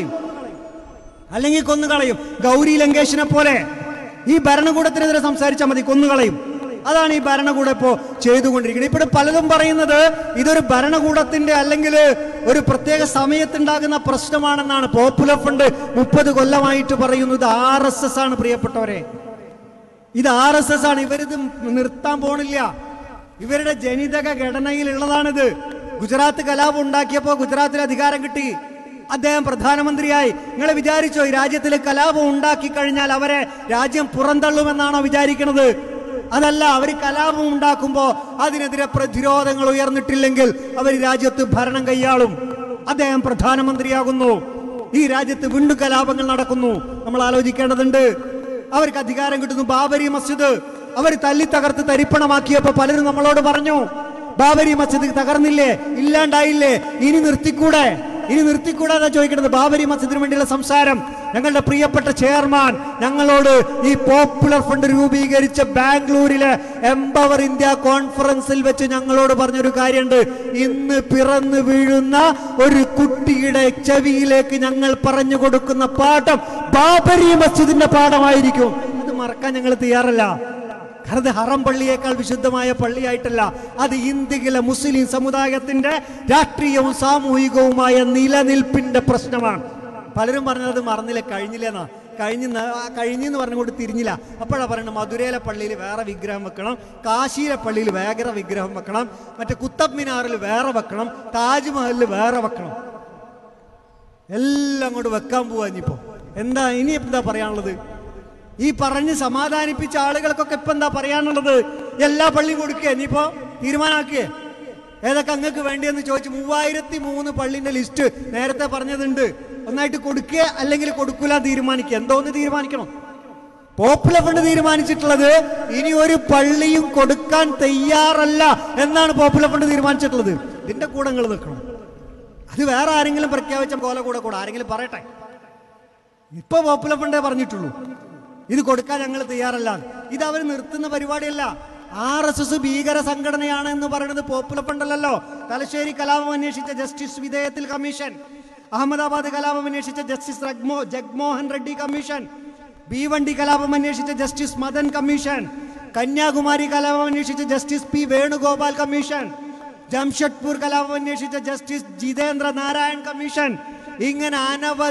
കൊന്നുകളയും. ഗൗരി ലങ്കേഷിനെ പോലെ ഈ ഭരണകൂടത്തിനെതിരെ സംസാരിച്ചാൽ മതി, കൊന്നുകളയും. അതാണ് ഈ ഭരണകൂടം ഇപ്പോൾ ചെയ്തുകൊണ്ടിരിക്കുന്നത്. ഇപ്പോൾ പലതും പറയുന്നത് ഇതൊരു ഭരണകൂടത്തിന്റെ അല്ലെങ്കിൽ ഒരു പ്രത്യേക സമയത്തുണ്ടാകുന്ന പ്രശ്നമാണെന്നാണ്. പോപ്പുലർ ഫ്രണ്ട് 30 കൊല്ലമായിട്ട് പറയുന്നത് RSS ആണ്. പ്രിയപ്പെട്ടവരെ, ഇത് RSS ആണ്. ഇവരിത് നിർത്താൻ പോണില്ല. ഇവരുടെ ജനിതക ഘടനയിലുള്ളതാണിത്. ഗുജറാത്ത് കലാപം ഉണ്ടാക്കിയപ്പോൾ ഗുജറാത്തിൽ അധികാരം കിട്ടി, അദ്ദേഹം പ്രധാനമന്ത്രിയായി. നിങ്ങൾ വിചാരിച്ചോ ഈ രാജ്യത്തിൽ കലാപം ഉണ്ടാക്കി കഴിഞ്ഞാൽ അവരെ രാജ്യം പുറന്തള്ളുമെന്നാണോ വിചാരിക്കുന്നത്? അതല്ല, അവർ കലാപം ഉണ്ടാക്കുമ്പോൾ അതിനെതിരെ പ്രതിരോധങ്ങൾ ഉയർന്നിട്ടില്ലെങ്കിൽ അവർ രാജ്യത്ത് ഭരണം കൈയാളും. അദ്ദേഹം പ്രധാനമന്ത്രിയാകുന്നു, ഈ രാജ്യത്ത് വീണ്ടും കലാപങ്ങൾ നടക്കുന്നു. നമ്മൾ ആലോചിക്കേണ്ടതുണ്ട്. അവർക്ക് അധികാരം കിട്ടുന്നു. ബാബരി മസ്ജിദ് അവർ തല്ലി തകർത്ത് തരിപ്പണമാക്കിയപ്പോൾ പലരും നമ്മളോട് പറഞ്ഞു, ബാബരി മസ്ജിദ് തകർന്നില്ലേ, ഇല്ലാണ്ടായില്ലേ, ഇനി നിർത്തിക്കൂടെ എന്നാ ചോദിക്കുന്നത്. ബാബരി മസ്ജിദിന് വേണ്ടിയുള്ള സംസാരം ഞങ്ങളുടെ പ്രിയപ്പെട്ട ചെയർമാൻ ഞങ്ങളോട് ഈ പോപ്പുലർ ഫ്രണ്ട് രൂപീകരിച്ച ബാംഗ്ലൂരിലെ എംപവർ ഇന്ത്യ കോൺഫറൻസിൽ വെച്ച് ഞങ്ങളോട് പറഞ്ഞൊരു കാര്യമുണ്ട്. ഇന്ന് പിറന്നു വീഴുന്ന ഒരു കുട്ടിയുടെ ചെവിയിലേക്ക് ഞങ്ങൾ പറഞ്ഞു കൊടുക്കുന്ന പാഠം ബാബരി മസ്ജിദിന്റെ പാഠമായിരിക്കും. ഇത് മറക്കാൻ ഞങ്ങൾ തയ്യാറല്ല. കാരണം അത് ഹറം പള്ളിയേക്കാൾ വിശുദ്ധമായ പള്ളിയായിട്ടല്ല, അത് ഇന്ത്യയിലെ മുസ്ലിം സമുദായത്തിന്റെ രാഷ്ട്രീയവും സാമൂഹികവുമായ നിലനിൽപ്പിന്റെ പ്രശ്നമാണ്. പലരും പറഞ്ഞത് മറന്നില്ല, കഴിഞ്ഞില്ലെന്നാ. കഴിഞ്ഞെന്ന് പറഞ്ഞുകൊണ്ട് തിരിഞ്ഞില്ല. അപ്പോഴാണ് പറയുന്നത് മധുരയിലെ പള്ളിയിൽ വേറെ വിഗ്രഹം വെക്കണം, കാശിയിലെ പള്ളിയിൽ വേറെ വിഗ്രഹം വെക്കണം, മറ്റേ കുത്തബ് മിനാറിൽ വേറെ വെക്കണം, താജ്മഹലിൽ വേറെ വെക്കണം. എല്ലാം അങ്ങോട്ട് വെക്കാൻ പോവാ. ഇനിയിപ്പോ ഇനി എന്താ പറയാനുള്ളത്? ഈ പറഞ്ഞ് സമാധാനിപ്പിച്ച ആളുകൾക്കൊക്കെ ഇപ്പൊ എന്താ പറയാനുള്ളത്? എല്ലാ പള്ളിയും കൊടുക്കുക, ഇനിയിപ്പോ തീരുമാനമാക്കിയേ ഏതൊക്കെ അങ്ങക്ക് വേണ്ടിയെന്ന് ചോദിച്ചു. 3003 പള്ളിന്റെ ലിസ്റ്റ് നേരത്തെ പറഞ്ഞതുണ്ട്. ഒന്നായിട്ട് കൊടുക്കുക അല്ലെങ്കിൽ കൊടുക്കൂല തീരുമാനിക്കുക. എന്തോന്ന് തീരുമാനിക്കണം? പോപ്പുലർ ഫ്രണ്ട് തീരുമാനിച്ചിട്ടുള്ളത് ഇനി ഒരു പള്ളിയും കൊടുക്കാൻ തയ്യാറല്ല എന്നാണ് പോപ്പുലർ ഫ്രണ്ട് തീരുമാനിച്ചിട്ടുള്ളത്. ഇതിന്റെ കൂടെ നിങ്ങൾ നിൽക്കണം. അത് വേറെ ആരെങ്കിലും പ്രഖ്യാപിച്ച പോലെ കൂടെ ആരെങ്കിലും പറയട്ടെ. ഇപ്പൊ പോപ്പുലർ ഫ്രണ്ടേ പറഞ്ഞിട്ടുള്ളൂ ഇത് കൊടുക്കാൻ ഞങ്ങൾ തയ്യാറല്ല. ഇത് അവർ നിർത്തുന്ന പരിപാടിയല്ല. RSS ഭീകര സംഘടനയാണ് എന്ന് പറയുന്നത് പോപ്പുലർ ഫ്രണ്ട് അല്ലല്ലോ. തലശ്ശേരി കലാപം അന്വേഷിച്ച ജസ്റ്റിസ് വിധേയത്തിൽ കമ്മീഷൻ, അഹമ്മദാബാദ് കലാപം അന്വേഷിച്ച ജസ്റ്റിസ് ജഗ്മോഹൻ റെഡ്ഡി കമ്മീഷൻ, ഭീവണ്ടി കലാപം അന്വേഷിച്ച ജസ്റ്റിസ് മദൻ കമ്മീഷൻ, കന്യാകുമാരി കലാപം അന്വേഷിച്ച justice P Venugopal commission, Jamshedpur കലാപം അന്വേഷിച്ച ജസ്റ്റിസ് ജിതേന്ദ്ര നാരായൺ കമ്മീഷൻ, ഇങ്ങനെ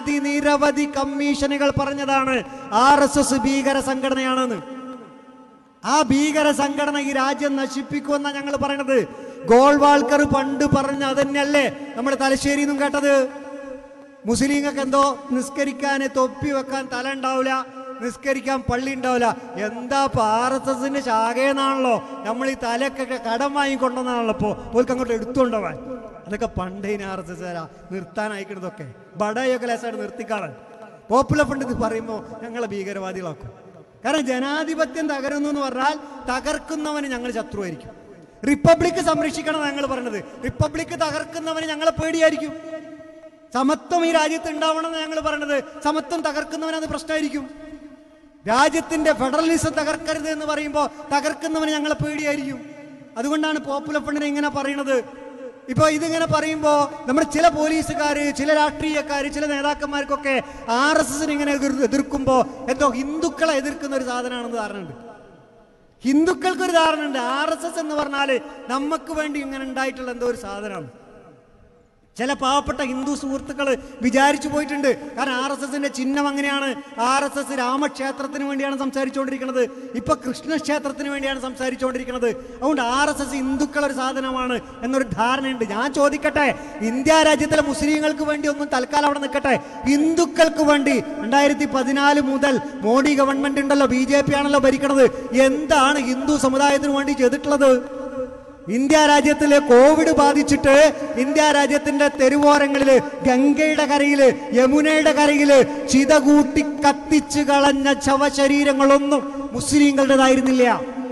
നിരവധി കമ്മീഷനുകൾ പറഞ്ഞതാണ് RSS ഭീകര സംഘടനയാണെന്ന്. ആ ഭീകര സംഘടന ഈ രാജ്യം നശിപ്പിക്കുമെന്നാണ് ഞങ്ങൾ പറയണത്. ഗോൾവാൾക്കർ പണ്ട് പറഞ്ഞ അതന്നെയല്ലേ നമ്മൾ തലശ്ശേരിയിൽ നിന്നും കേട്ടത്? മുസ്ലിങ്ങൾക്ക് എന്തോ നിസ്കരിക്കാൻ തൊപ്പി വെക്കാൻ തല ഉണ്ടാവില്ല, നിസ്കരിക്കാൻ പള്ളി ഉണ്ടാവില്ല. എന്താ RSSന്റെ ശാഖയെന്നാണല്ലോ നമ്മൾ ഈ തലക്കൊക്കെ കടം വാങ്ങിക്കൊണ്ടെന്നാണല്ലോ ഇപ്പോൾ ഓർക്ക് അങ്ങോട്ട് എടുത്തുകൊണ്ടുപോവാൻ. അതൊക്കെ പണ്ടേന് RSS നിർത്താൻ അയക്കുന്നതൊക്കെ ബടയൊക്കെ ലേസായിട്ട് നിർത്തിക്കാളാൻ. പോപ്പുലർ ഫണ്ട് ഇത് പറയുമ്പോൾ ഞങ്ങളെ ഭീകരവാദികളാക്കും. കാരണം ജനാധിപത്യം തകരുന്നു എന്ന് പറഞ്ഞാൽ തകർക്കുന്നവന് ഞങ്ങൾ ശത്രുവായിരിക്കും. റിപ്പബ്ലിക് സംരക്ഷിക്കണം ഞങ്ങൾ പറഞ്ഞത്. റിപ്പബ്ലിക് തകർക്കുന്നവന് ഞങ്ങളെ പേടിയായിരിക്കും. സമത്വം ഈ രാജ്യത്ത് ഉണ്ടാവണം എന്ന് ഞങ്ങൾ പറഞ്ഞത്. സമത്വം തകർക്കുന്നവന് അത് പ്രശ്നമായിരിക്കും. രാജ്യത്തിന്റെ ഫെഡറലിസം തകർക്കരുത് എന്ന് പറയുമ്പോൾ തകർക്കുന്നവന് ഞങ്ങളെ പേടിയായിരിക്കും. അതുകൊണ്ടാണ് പോപ്പുലർ ഫണ്ടിനെ ഇങ്ങനെ പറയുന്നത്. ഇപ്പൊ ഇതിങ്ങനെ പറയുമ്പോൾ നമ്മുടെ ചില പോലീസുകാര്, ചില രാഷ്ട്രീയക്കാര്, ചില നേതാക്കന്മാർക്കൊക്കെ RSSനെ ഇങ്ങനെ എതിർക്കുമ്പോൾ എന്തോ ഹിന്ദുക്കളെ എതിർക്കുന്ന ഒരു സാധനമാണെന്ന് ധാരണയുണ്ട്. ഹിന്ദുക്കൾക്കൊരു ധാരണയുണ്ട് RSS എന്ന് പറഞ്ഞാൽ നമുക്ക് വേണ്ടി ഇങ്ങനെ ഉണ്ടായിട്ടുള്ള എന്തോ ഒരു സാധനമാണ്. ചില പാവപ്പെട്ട ഹിന്ദു സുഹൃത്തുക്കൾ വിചാരിച്ചു പോയിട്ടുണ്ട്. കാരണം RSSന്റെ ചിഹ്നം അങ്ങനെയാണ്. RSS രാമക്ഷേത്രത്തിന് വേണ്ടിയാണ് സംസാരിച്ചുകൊണ്ടിരിക്കുന്നത്, ഇപ്പൊ കൃഷ്ണക്ഷേത്രത്തിന് വേണ്ടിയാണ് സംസാരിച്ചുകൊണ്ടിരിക്കുന്നത്. അതുകൊണ്ട് RSS ഹിന്ദുക്കളൊരു സാധനമാണ് എന്നൊരു ധാരണയുണ്ട്. ഞാൻ ചോദിക്കട്ടെ, ഇന്ത്യ രാജ്യത്തിലെ മുസ്ലിങ്ങൾക്ക് വേണ്ടി ഒന്നും തൽക്കാലം അവിടെ നിൽക്കട്ടെ, ഹിന്ദുക്കൾക്ക് വേണ്ടി 2014 മുതൽ മോഡി ഗവൺമെന്റ് ഉണ്ടല്ലോ, BJP ആണല്ലോ ഭരിക്കണത്, എന്താണ് ഹിന്ദു സമുദായത്തിന് വേണ്ടി ചെയ്തിട്ടുള്ളത്? ഇന്ത്യ രാജ്യത്തില് കോവിഡ് ബാധിച്ചിട്ട് ഇന്ത്യ രാജ്യത്തിന്റെ തെരുവോരങ്ങളില്, ഗംഗയുടെ കരയില്, യമുനയുടെ കരയില് ചിത കൂട്ടി കത്തിച്ചു കളഞ്ഞ ശവശരീരങ്ങളൊന്നും മുസ്ലിങ്ങളുടേതായിരുന്നില്ല.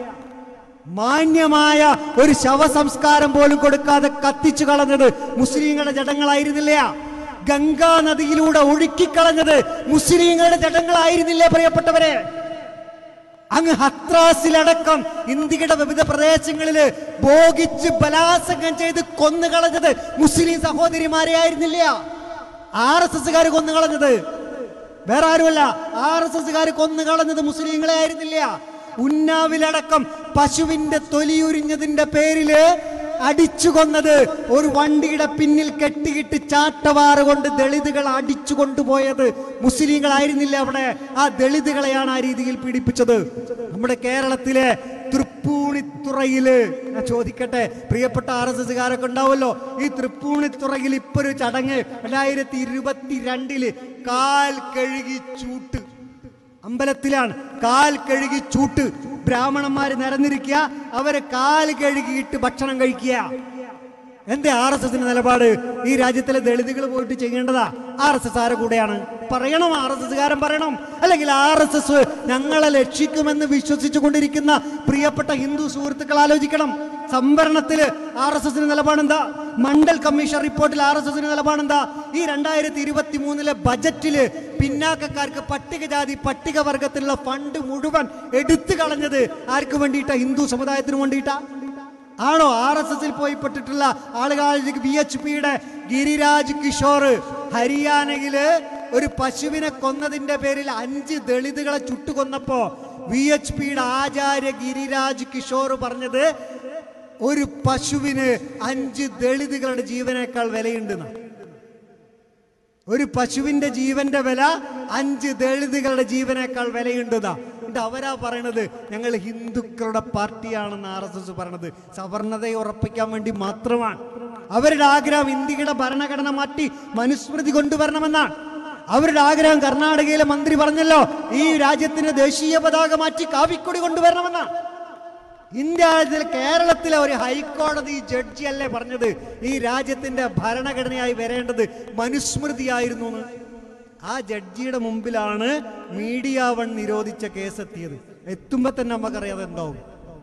മാന്യമായ ഒരു ശവസംസ്കാരം പോലും കൊടുക്കാതെ കത്തിച്ചു കളഞ്ഞത് മുസ്ലിങ്ങളുടെ ജഡങ്ങളായിരുന്നില്ല. ഗംഗാ നദിയിലൂടെ ഒഴുക്കിക്കളഞ്ഞത് മുസ്ലിങ്ങളുടെ ജഡങ്ങളായിരുന്നില്ലേ പ്രിയപ്പെട്ടവരെ? അങ്ങ് ഹത്രാസിലടക്കം ഇന്ത്യയുടെ വിവിധ പ്രദേശങ്ങളിൽ ഭോഗിച്ച് ബലാത്സംഗം ചെയ്ത് കൊന്നുകളഞ്ഞത് മുസ്ലിം സഹോദരിമാരെ ആയിരുന്നില്ല. RSSകാർ കൊന്നുകളഞ്ഞത് വേറെ ആരുമല്ല, RSSകാർ കൊന്നുകളഞ്ഞത് മുസ്ലിങ്ങളെ ആയിരുന്നില്ല. ഉന്നാവിലടക്കം പശുവിന്റെ തൊലിയുരിഞ്ഞതിന്റെ പേരില് അടിച്ചു കൊന്നത്, ഒരു വണ്ടിയുടെ പിന്നിൽ കെട്ടിയിട്ട് ചാട്ടവാറ് കൊണ്ട് ദളിതുകൾ അടിച്ചു കൊണ്ടുപോയത് മുസ്ലിങ്ങളായിരുന്നില്ല. അവിടെ ആ ദളിതുകളെയാണ് ആ രീതിയിൽ പീഡിപ്പിച്ചത്. നമ്മുടെ കേരളത്തിലെ തൃപ്പൂണിത്തുറയില്, ഞാൻ ചോദിക്കട്ടെ, പ്രിയപ്പെട്ട RSSകാരൊക്കെ ഉണ്ടാവുമല്ലോ, ഈ തൃപ്പൂണിത്തുറയിൽ ഇപ്പൊ ഒരു ചടങ്ങ് 2022 കാൽ കഴുകി ചൂട്ട് അമ്പലത്തിലാണ്. കാൽ കഴുകി ചൂട്ട്, ബ്രാഹ്മണന്മാര് നിരന്നിരിക്കുക, അവരെ കാൽ കഴുകിയിട്ട് ഭക്ഷണം കഴിക്കുക. എന്റെ RSSന്റെ നിലപാട്? ഈ രാജ്യത്തിലെ ദളിതുകൾ പോയിട്ട് ചെയ്യേണ്ടതാ RSS ആരെ കൂടെയാണ്? പറയണം, RSSകാരൻ പറയണം. അല്ലെങ്കിൽ RSS ഞങ്ങളെ രക്ഷിക്കുമെന്ന് വിശ്വസിച്ചു കൊണ്ടിരിക്കുന്ന പ്രിയപ്പെട്ട ഹിന്ദു സുഹൃത്തുക്കൾ ആലോചിക്കണം. സംവരണത്തില് RSSന്റെ നിലപാടെന്താ? മണ്ഡൽ കമ്മീഷൻ റിപ്പോർട്ടിൽ RSSന്റെ നിലപാടെന്താ? ഈ 2023 ബജറ്റില് പിന്നാക്കക്കാർക്ക്, പട്ടികജാതി പട്ടികവർഗത്തിലുള്ള ഫണ്ട് മുഴുവൻ എടുത്തു കളഞ്ഞത് ആർക്ക് വേണ്ടിയിട്ടാ? ഹിന്ദു സമുദായത്തിന് വേണ്ടിയിട്ടാ ആണോ? RSSൽ പോയി പെട്ടിട്ടുള്ള ആളുകൾ VHPയുടെ ഗിരിരാജ് കിഷോർ ഹരിയാനയില് ഒരു പശുവിനെ കൊന്നതിന്റെ പേരിൽ 5 ദളിതുകളെ ചുട്ടുകൊന്നപ്പോ VHPയുടെ ആചാര്യ ഗിരിരാജ് കിഷോർ പറഞ്ഞത് ഒരു പശുവിന് 5 ദളിതുകളുടെ ജീവനേക്കാൾ വിലയുണ്ടെന്ന്. ഒരു പശുവിന്റെ ജീവന്റെ വില 5 ദളിതുകളുടെ ജീവനേക്കാൾ വിലയുണ്ടെന്നാ. എന്നിട്ട് അവരാ പറയണത് ഞങ്ങൾ ഹിന്ദുക്കളുടെ പാർട്ടിയാണെന്ന് RSS പറയണത്. സവർണതയെ ഉറപ്പിക്കാൻ വേണ്ടി മാത്രമാണ്. അവരുടെ ആഗ്രഹം ഇന്ത്യയുടെ ഭരണഘടന മാറ്റി മനുസ്മൃതി കൊണ്ടുവരണമെന്നാണ് അവരുടെ ആഗ്രഹം. കർണാടകയിലെ മന്ത്രി പറഞ്ഞല്ലോ, ഈ രാജ്യത്തിന് ദേശീയ പതാക മാറ്റി കാവിക്കൊടി കൊണ്ടുവരണമെന്നാണ്. ഇന്ത്യ കേരളത്തിലെ ഒരു ഹൈക്കോടതി ജഡ്ജിയല്ലേ പറഞ്ഞത് ഈ രാജ്യത്തിന്റെ ഭരണഘടനയായി വരേണ്ടത് മനുസ്മൃതിയായിരുന്നു? ആ ജഡ്ജിയുടെ മുമ്പിലാണ് മീഡിയ വൺ നിരോധിച്ച കേസ് എത്തിയത്. എത്തുമ്പോ തന്നെ നമുക്കറിയാതെ എന്താവും.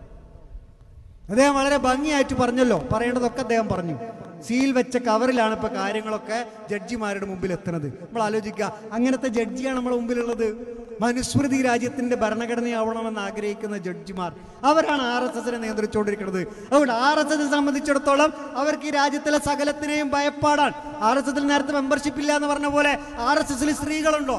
അദ്ദേഹം വളരെ ഭംഗിയായിട്ട് പറഞ്ഞല്ലോ, പറയേണ്ടതൊക്കെ അദ്ദേഹം പറഞ്ഞു. സീൽ വെച്ച കവറിലാണ് ഇപ്പൊ കാര്യങ്ങളൊക്കെ ജഡ്ജിമാരുടെ മുമ്പിൽ എത്തുന്നത്. നമ്മൾ ആലോചിക്കുക, അങ്ങനത്തെ ജഡ്ജിയാണ് നമ്മുടെ മുമ്പിലുള്ളത്. മനുസ്മൃതി രാജ്യത്തിന്റെ ഭരണഘടനയാവണമെന്ന് ആഗ്രഹിക്കുന്ന ജഡ്ജിമാർ, അവരാണ് RSSനെ നിയന്ത്രിച്ചുകൊണ്ടിരിക്കുന്നത്. അതുകൊണ്ട് RSSനെ സംബന്ധിച്ചിടത്തോളം അവർക്ക് ഈ രാജ്യത്തിലെ സകലത്തിനെയും ഭയപ്പാടാണ്. RSSൽ നേരത്തെ മെമ്പർഷിപ്പ് ഇല്ല എന്ന് പറഞ്ഞ പോലെ RSSൽ സ്ത്രീകളുണ്ടോ?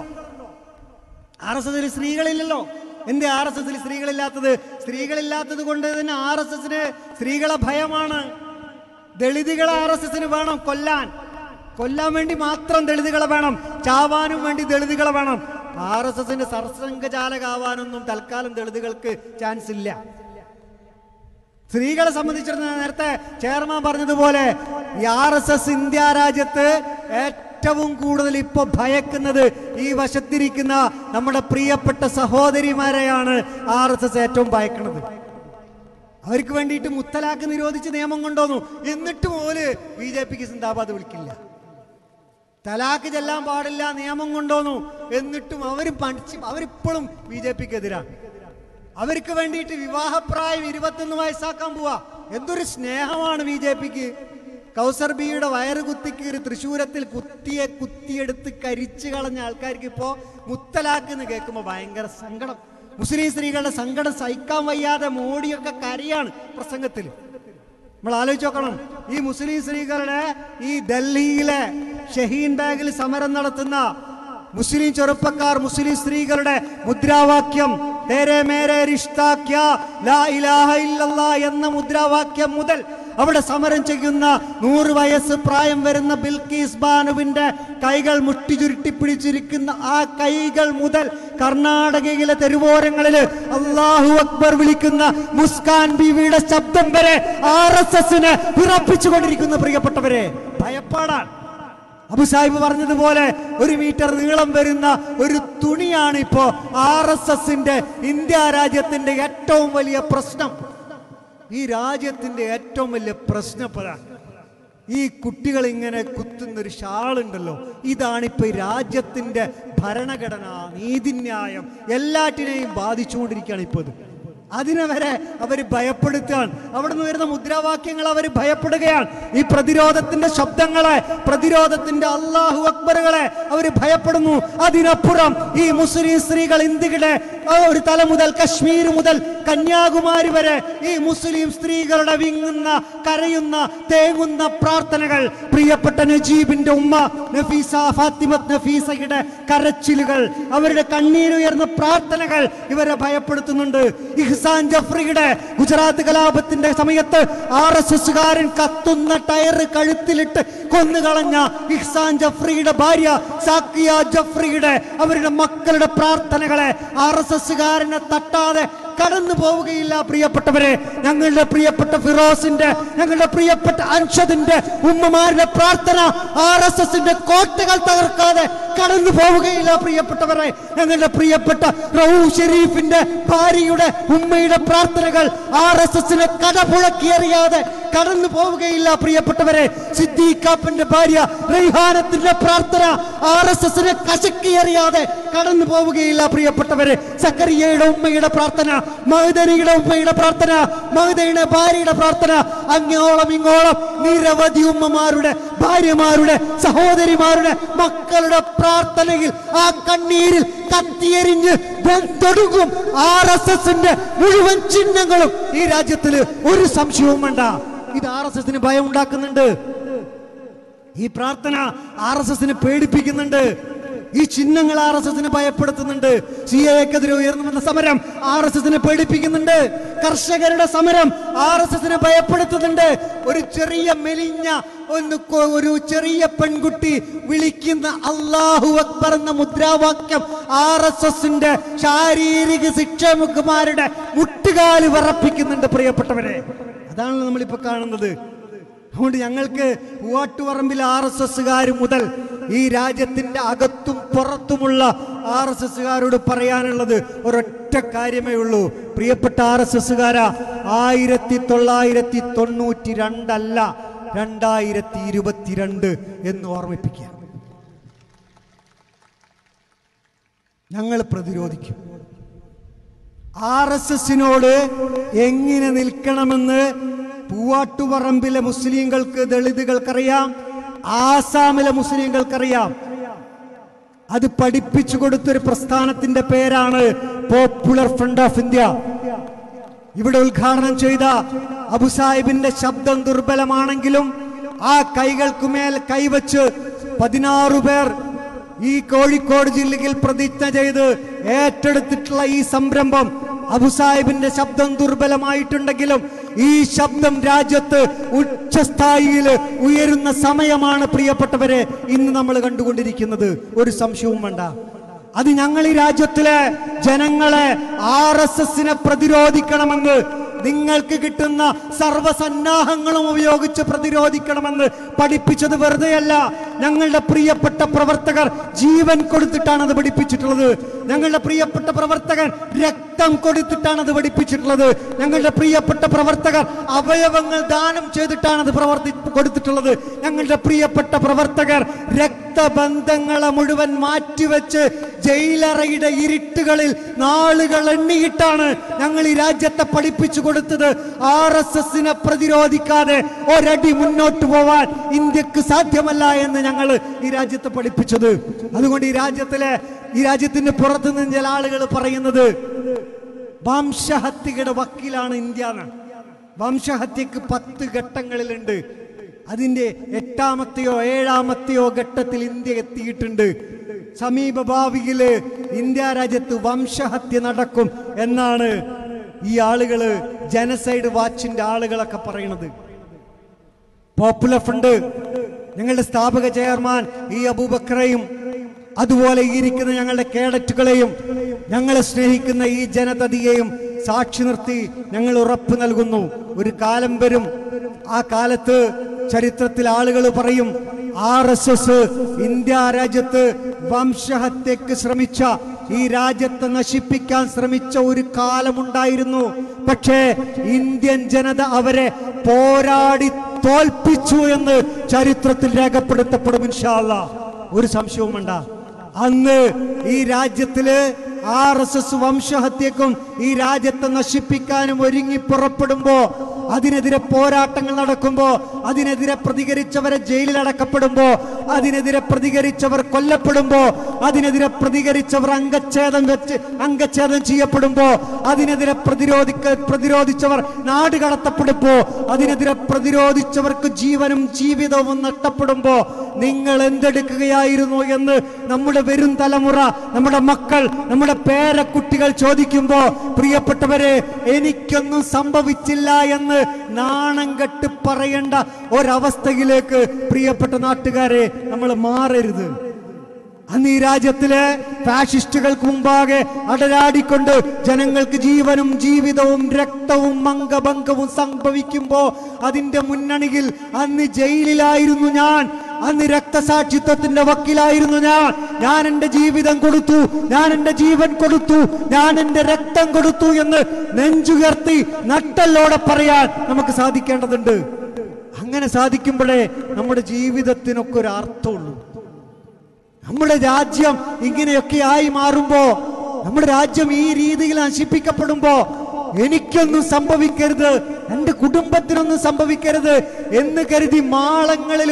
RSSൽ സ്ത്രീകളില്ലല്ലോ. എന്തേ RSSൽ സ്ത്രീകളില്ലാത്തത്? സ്ത്രീകളില്ലാത്തത് കൊണ്ട് തന്നെ RSSന് സ്ത്രീകളെ ഭയമാണ്. ദളിതുകളെ RSSന് വേണം കൊല്ലാൻ വേണ്ടി മാത്രം ദളിതുകളെ വേണം, ചാവാനും വേണ്ടി ദളിതുകളെ വേണം. RSSന്റെ സർസംഘചാലകാവാനൊന്നും തൽക്കാലം ദളിതുകൾക്ക് ചാൻസ് ഇല്ല. സ്ത്രീകളെ സംബന്ധിച്ചിടത്തോളം നേരത്തെ ചെയർമാൻ പറഞ്ഞതുപോലെ ഈ RSS ഇന്ത്യ രാജ്യത്ത് ഏറ്റവും കൂടുതൽ ഇപ്പൊ ഭയക്കുന്നത് ഈ വശത്തിരിക്കുന്ന നമ്മുടെ പ്രിയപ്പെട്ട സഹോദരിമാരെയാണ് RSS ഏറ്റവും ഭയക്കുന്നത്. അവർക്ക് വേണ്ടിയിട്ട് മുത്തലാഖ് നിരോധിച്ച് നിയമം കൊണ്ടുവന്നു. എന്നിട്ടും ഓല് BJPക്ക് സിന്ദാബാദ് വിളിക്കില്ല. തലാഖ് ചെല്ലാൻ പാടില്ല നിയമം കൊണ്ടുവന്നു. എന്നിട്ടും അവരിപ്പോഴും BJPക്ക് എതിരാണ്. അവർക്ക് വേണ്ടിയിട്ട് വിവാഹപ്രായം 21 വയസ്സാക്കാൻ പോവാ. എന്തൊരു സ്നേഹമാണ് BJPക്ക്. കൗസർ ബിയുടെ വയറ് കുത്തിക്കീറി തൃശ്ശൂരത്തിൽ കുത്തിയെടുത്ത് കരിച്ചു കളഞ്ഞ ആൾക്കാർക്ക് ഇപ്പോ മുത്തലാഖ് എന്ന് കേൾക്കുമ്പോൾ ഭയങ്കര സങ്കടം. മുസ്ലിം സ്ത്രീകളുടെ സങ്കടം സഹിക്കാൻ വയ്യാതെ മോഡിയൊക്കെ കരയാണ് പ്രസംഗത്തിൽ. നമ്മൾ ആലോചിച്ച് നോക്കണം, ഈ മുസ്ലിം സ്ത്രീകളുടെ ഈ ഡൽഹിയിലെ ഷഹീൻ ബാഗിൽ സമരം നടത്തുന്ന മുസ്ലിം ചെറുപ്പക്കാർ, മുസ്ലിം സ്ത്രീകളുടെ മുദ്രാവാക്യം തേരെ മേരെ റിഷ്താ ക്യാ ലാ ഇലാഹ ഇല്ലല്ലാ എന്ന മുദ്രാവാക്യം മുതൽ അവിടെ സമരം ചെയ്യുന്ന 100 വയസ്സ് പ്രായം വരുന്ന ബിൽക്കീസ് ബാനുവിന്റെ കൈകൾ മുട്ടി ചുരുട്ടി പിടിച്ചിരിക്കുന്ന ആ കൈകൾ മുതൽ കർണാടകയിലെ തെരുവോരങ്ങളിൽ അല്ലാഹു അക്ബർ വിളിക്കുന്ന മുസ്കാൻ ബീവിയുടെ ശബ്ദം വരെ RSSനെ വിറപ്പിച്ചുകൊണ്ടിരിക്കുന്ന പ്രിയപ്പെട്ടവരെ ഭയപ്പാടാണ്. അബു സാഹിബ് പറഞ്ഞതുപോലെ 1 മീറ്റർ നീളം വരുന്ന ഒരു തുണിയാണ് ഇപ്പോ RSSന്റെ ഇന്ത്യ രാജ്യത്തിന്റെ ഏറ്റവും വലിയ പ്രശ്നം. ഈ രാജ്യത്തിന്റെ ഏറ്റവും വലിയ പ്രശ്നപ്പെടാൻ ഈ കുട്ടികൾ ഇങ്ങനെ കുത്തുന്നൊരു ഷാളുണ്ടല്ലോ, ഇതാണിപ്പോ ഈ രാജ്യത്തിന്റെ ഭരണഘടന, നീതിന്യായം എല്ലാറ്റിനെയും ബാധിച്ചുകൊണ്ടിരിക്കുകയാണ് ഇപ്പോൾ. അതിനെ വരെ അവർ ഭയപ്പെടുത്തുകയാണ്. അവിടെ നിന്ന് വരുന്ന മുദ്രാവാക്യങ്ങൾ അവർ ഭയപ്പെടുകയാണ്. ഈ പ്രതിരോധത്തിന്റെ ശബ്ദങ്ങളെ, പ്രതിരോധത്തിന്റെ അല്ലാഹു അക്ബറുകളെ അവർ ഭയപ്പെടുന്നു. അതിനപ്പുറം ഈ മുസ്ലിം സ്ത്രീകൾ ഇന്ത്യയുടെ ഒരു തല മുതൽ കശ്മീർ മുതൽ കന്യാകുമാരി വരെ ഈ മുസ്ലിം സ്ത്രീകളുടെ വിങ്ങുന്ന, കരയുന്ന, തേങ്ങുന്ന പ്രാർത്ഥനകൾ, പ്രിയപ്പെട്ട നജീബിന്റെ ഉമ്മ നഫീസ ഫാത്തിമത്ത് നഫീസയുടെ കരച്ചിലുകൾ, അവരുടെ കണ്ണീരുയർന്ന പ്രാർത്ഥനകൾ ഇവരെ ഭയപ്പെടുത്തുന്നുണ്ട്. ഇഹ്സാൻ ജഫ്രിയുടെ ഗുജറാത്ത് കലാപത്തിന്റെ സമയത്ത് RSSകാരൻ കത്തുന്ന ടയർ കഴുത്തിലിട്ട് കൊന്നുകളഞ്ഞ ഇഹ്സാൻ ജഫ്രിയുടെ ഭാര്യ സാക്കിയ ജഫ്രിയുടെ അവരുടെ മക്കളുടെ പ്രാർത്ഥനകളെ RSSകാരനെ തട്ടാതെ കടന്നു പോവുകയില്ല. പ്രിയപ്പെട്ടവരെ, ഞങ്ങളുടെ പ്രിയപ്പെട്ട ഫിറോസിന്റെ, ഞങ്ങളുടെ പ്രിയപ്പെട്ട അൻഷദിന്റെ ഉമ്മമാരുടെ പ്രാർത്ഥന RSSന്റെ കോട്ടകൾ തകർക്കാതെ കടന്നു പോവുകയില്ല. പ്രിയപ്പെട്ടവരെ, ഞങ്ങളുടെ പ്രിയപ്പെട്ട റഊഫ് ഷെരീഫിന്റെ ഭാര്യയുടെ ഉമ്മയുടെ പ്രാർത്ഥനകൾ RSSനെ കടപുഴക്കിയറിയാതെ കടന്നു പോവുകയില്ല. പ്രിയപ്പെട്ടവരെ, സിദ്ദീഖാപ്പന്റെ ഭാര്യ റൈഹാനത്തിന്റെ പ്രാർത്ഥന RSSനെ കശക്കിയറിയാതെ കടന്നു പോവുകയില്ല. പ്രിയപ്പെട്ടവരെ, സക്കറിയയുടെ ഉമ്മയുടെ പ്രാർത്ഥന, മഹ്ദനിയുടെ ഉമ്മയുടെ പ്രാർത്ഥന, മഹ്ദയുടെ ഭാര്യയുടെ പ്രാർത്ഥന, അങ്ങോളം ഇങ്ങോളം നിരവധി ഉമ്മമാരുടെ, ഭാര്യമാരുടെ, സഹോദരിമാരുടെ, മക്കളുടെ പ്രാർത്ഥനയിൽ ആ കണ്ണീരിൽ കത്തിയെരിഞ്ഞ് തൊടുങ്ങും RSSന്റെ മുഴുവൻ ചിഹ്നങ്ങളും ഈ രാജ്യത്തിൽ. ഒരു സംശയവും വേണ്ട, ഇത് RSSന് ഭയം ഉണ്ടാക്കുന്നുണ്ട്. ഈ പ്രാർത്ഥന RSSനെ പേടിപ്പിക്കുന്നുണ്ട്. ഈ ചിഹ്നങ്ങൾ RSSനെ ഭയപ്പെടുത്തുന്നുണ്ട്. CAA-ക്കെതിരെ ഉയർന്നു വന്ന സമരം RSSനെ പേടിപ്പിക്കുന്നുണ്ട്. കർഷകരുടെ സമരം RSSനെ ഭയപ്പെടുത്തുന്നുണ്ട്. ഒരു ചെറിയ മെലിഞ്ഞ ഒരു ചെറിയ പെൺകുട്ടി വിളിക്കുന്ന അല്ലാഹു അക്ബർ എന്ന മുദ്രാവാക്യം RSSന്റെ ശാരീരിക ശിക്ഷകന്മാരുടെ മുട്ടുകാല് വിറപ്പിക്കുന്നുണ്ട്. പ്രിയപ്പെട്ടവരെ, അതാണ് നമ്മളിപ്പോ കാണുന്നത്. അതുകൊണ്ട് ഞങ്ങൾക്ക് പൂവാട്ടുപറമ്പിലെ RSSകാർ മുതൽ ഈ രാജ്യത്തിന്റെ അകത്തും പുറത്തുമുള്ള RSSകാരോട് പറയാനുള്ളത് ഒരൊറ്റ കാര്യമേ ഉള്ളൂ. പ്രിയപ്പെട്ട RSSകാരാ, 1992 അല്ല 2022 എന്ന് ഓർമ്മിപ്പിക്കുക. ഞങ്ങൾ പ്രതിരോധിക്കും. RSSനോട് എങ്ങനെ നിൽക്കണമെന്ന് പൂവാട്ടുപറമ്പിലെ മുസ്ലിങ്ങൾക്ക്, ദളിതുകൾക്കറിയാം. ആസാമിലെ മുസ്ലിങ്ങൾക്കറിയാം. അത് പഠിപ്പിച്ചു കൊടുത്തൊരു പ്രസ്ഥാനത്തിന്റെ പേരാണ് പോപ്പുലർ ഫ്രണ്ട് ഓഫ് ഇന്ത്യ. ഇവിടെ ഉദ്ഘാടനം ചെയ്ത അബു സാഹിബിന്റെ ശബ്ദം ദുർബലമാണെങ്കിലും ആ കൈകൾക്കുമേൽ കൈവച്ച് 16 പേർ ഈ കോഴിക്കോട് ജില്ലയിൽ പ്രതിജ്ഞ ചെയ്ത് ഏറ്റെടുത്തിട്ടുള്ള ഈ സംരംഭം, അബു സാഹിബിന്റെ ശബ്ദം ദുർബലമായിട്ടുണ്ടെങ്കിലും ഈ ശബ്ദം രാജ്യത്ത് ഉച്ചസ്ഥായിയിൽ ഉയരുന്ന സമയമാണ് പ്രിയപ്പെട്ടവരെ ഇന്ന് നമ്മൾ കണ്ടുകൊണ്ടിരിക്കുന്നത്. ഒരു സംശയവും വേണ്ട. അത് ഞങ്ങൾ ഈ രാജ്യത്തിലെ ജനങ്ങളെ RSSനെ പ്രതിരോധിക്കണമെന്ന്, നിങ്ങൾക്ക് കിട്ടുന്ന സർവ്വസന്നാഹങ്ങളും ഉപയോഗിച്ച് പ്രതിരോധിക്കണമെന്ന് പഠിപ്പിച്ചത് വെറുതെയല്ല. ഞങ്ങളുടെ പ്രിയപ്പെട്ട പ്രവർത്തകർ ജീവൻ കൊടുത്തിട്ടാണ് അത് പഠിപ്പിച്ചിട്ടുള്ളത്. ഞങ്ങളുടെ പ്രിയപ്പെട്ട പ്രവർത്തകർ രക്തം കൊടുത്തിട്ടാണ് അത് പഠിപ്പിച്ചിട്ടുള്ളത്. ഞങ്ങളുടെ പ്രിയപ്പെട്ട പ്രവർത്തകർ അവയവങ്ങൾ ദാനം ചെയ്തിട്ടാണ് അത് കൊടുത്തിട്ടുള്ളത്. ഞങ്ങളുടെ പ്രിയപ്പെട്ട പ്രവർത്തകർ രക്തബന്ധങ്ങളെ മുഴുവൻ മാറ്റിവെച്ച് ജയിലറയുടെ ഇരുട്ടുകളിൽ നാളുകൾ എണ്ണിയിട്ടാണ് ഞങ്ങൾ ഈ രാജ്യത്തെ പഠിപ്പിച്ചു കൊടുത്തത്. RSSനെ പ്രതിരോധിക്കാതെ ഒരടി മുന്നോട്ട് പോവാൻ ഇന്ത്യക്ക് സാധ്യമല്ല എന്ന് ഞങ്ങൾ ഈ രാജ്യത്തെ പഠിപ്പിച്ചത്. അതുകൊണ്ട് ഈ രാജ്യത്തിന്റെ പുറത്തു നിന്ന് ചില ആളുകൾ പറയുന്നത് വംശഹത്യയുടെ വക്കീലാണ് ഇന്ത്യ. വംശഹത്യക്ക് 10 ഘട്ടങ്ങളിലുണ്ട്. അതിന്റെ 8ാമത്തെയോ 7ാമത്തെയോ ഘട്ടത്തിൽ ഇന്ത്യ എത്തിയിട്ടുണ്ട്. സമീപ ഭാവിയില് ഇന്ത്യ രാജ്യത്ത് വംശഹത്യ നടക്കും എന്നാണ് ഈ ആളുകള്, ജനസൈഡ് വാച്ചിന്റെ ആളുകളൊക്കെ പറയുന്നത്. പോപ്പുലർ ഫ്രണ്ട് ഞങ്ങളുടെ സ്ഥാപക ചെയർമാൻ അബൂബക്കറേയും അതുപോലെ ഈ ഇരിക്കുന്ന ഞങ്ങളുടെ കേഡറ്റുകളെയും ഞങ്ങളെ സ്നേഹിക്കുന്ന ഈ ജനതയെയും സാക്ഷി നിർത്തി ഞങ്ങൾ ഉറപ്പ് നൽകുന്നു, ഒരു കാലം വരും, ആ കാലത്ത് ചരിത്രത്തിൽ ആളുകൾ പറയും RSS ഇന്ത്യ രാജ്യത്ത് വംശഹത്യക്ക് ശ്രമിച്ച, ഈ രാജ്യത്തെ നശിപ്പിക്കാൻ ശ്രമിച്ച ഒരു കാലമുണ്ടായിരുന്നു. പക്ഷേ ഇന്ത്യൻ ജനത അവരെ പോരാടി തോൽപ്പിച്ചു എന്ന് ചരിത്രത്തിൽ രേഖപ്പെടുത്തപ്പെടും ഇൻഷാ അല്ലാഹ്. ഒരു സംശയവും വേണ്ട. അന്ന് ഈ രാജ്യത്തില് RSS വംശഹത്യക്കും ഈ രാജ്യത്തെ നശിപ്പിക്കാനും ഒരുങ്ങി പുറപ്പെടുമ്പോ, അതിനെതിരെ പോരാട്ടങ്ങൾ നടക്കുമ്പോ, അതിനെതിരെ പ്രതികരിച്ചവരെ ജയിലിൽ അടക്കപ്പെടുമ്പോ, അതിനെതിരെ പ്രതികരിച്ചവർ കൊല്ലപ്പെടുമ്പോ, അതിനെതിരെ പ്രതികരിച്ചവർ അംഗച്ഛേദം ചെയ്യപ്പെടുമ്പോ, അതിനെതിരെ പ്രതിരോധിച്ചവർ നാട് കടത്തപ്പെടുമ്പോ, അതിനെതിരെ പ്രതിരോധിച്ചവർക്ക് ജീവനും ജീവിതവും നഷ്ടപ്പെടുമ്പോ നിങ്ങൾ എന്തെടുക്കുകയായിരുന്നു എന്ന് നമ്മുടെ വരും തലമുറ, നമ്മുടെ മക്കൾ, നമ്മുടെ പേരക്കുട്ടികൾ ചോദിക്കുമ്പോ, പ്രിയപ്പെട്ടവരെ, എനിക്കൊന്നും സംഭവിച്ചില്ല എന്ന് നാണം കെട്ട് പറയേണ്ട ഒരവസ്ഥയിലേക്ക് പ്രിയപ്പെട്ട നാട്ടുകാരെ നമ്മൾ മാറരുത്. അന്ന് ഈ രാജ്യത്തിലെ ഫാഷിസ്റ്റുകൾക്ക് മുമ്പാകെ അടരാടിക്കൊണ്ട് ജനങ്ങൾക്ക് ജീവനും ജീവിതവും രക്തവും അംഗഭംഗവും സംഭവിക്കുമ്പോ അതിന്റെ മുന്നണിയിൽ അന്ന് ജയിലിലായിരുന്നു ഞാൻ, അന്ന് രക്തസാക്ഷിത്വത്തിന്റെ വക്കീലായിരുന്നു ഞാൻ എന്റെ ജീവിതം കൊടുത്തു, ഞാൻ എന്റെ ജീവൻ കൊടുത്തു, ഞാൻ എന്റെ രക്തം കൊടുത്തു എന്ന് നെഞ്ചുയർത്തി നട്ടലോടെ പറയാൻ നമുക്ക് സാധിക്കേണ്ടതുണ്ട്. അങ്ങനെ സാധിക്കുമ്പോഴേ നമ്മുടെ ജീവിതത്തിനൊക്കെ ഒരു അർത്ഥമുള്ളൂ. നമ്മുടെ രാജ്യം ഇങ്ങനെയൊക്കെ ആയി മാറുമ്പോ, നമ്മുടെ രാജ്യം ഈ രീതിയിൽ നശിപ്പിക്കപ്പെടുമ്പോ, എനിക്കൊന്നും സംഭവിക്കരുത്, എന്റെ കുടുംബത്തിനൊന്നും സംഭവിക്കരുത് എന്ന് കരുതി മാളങ്ങളിൽ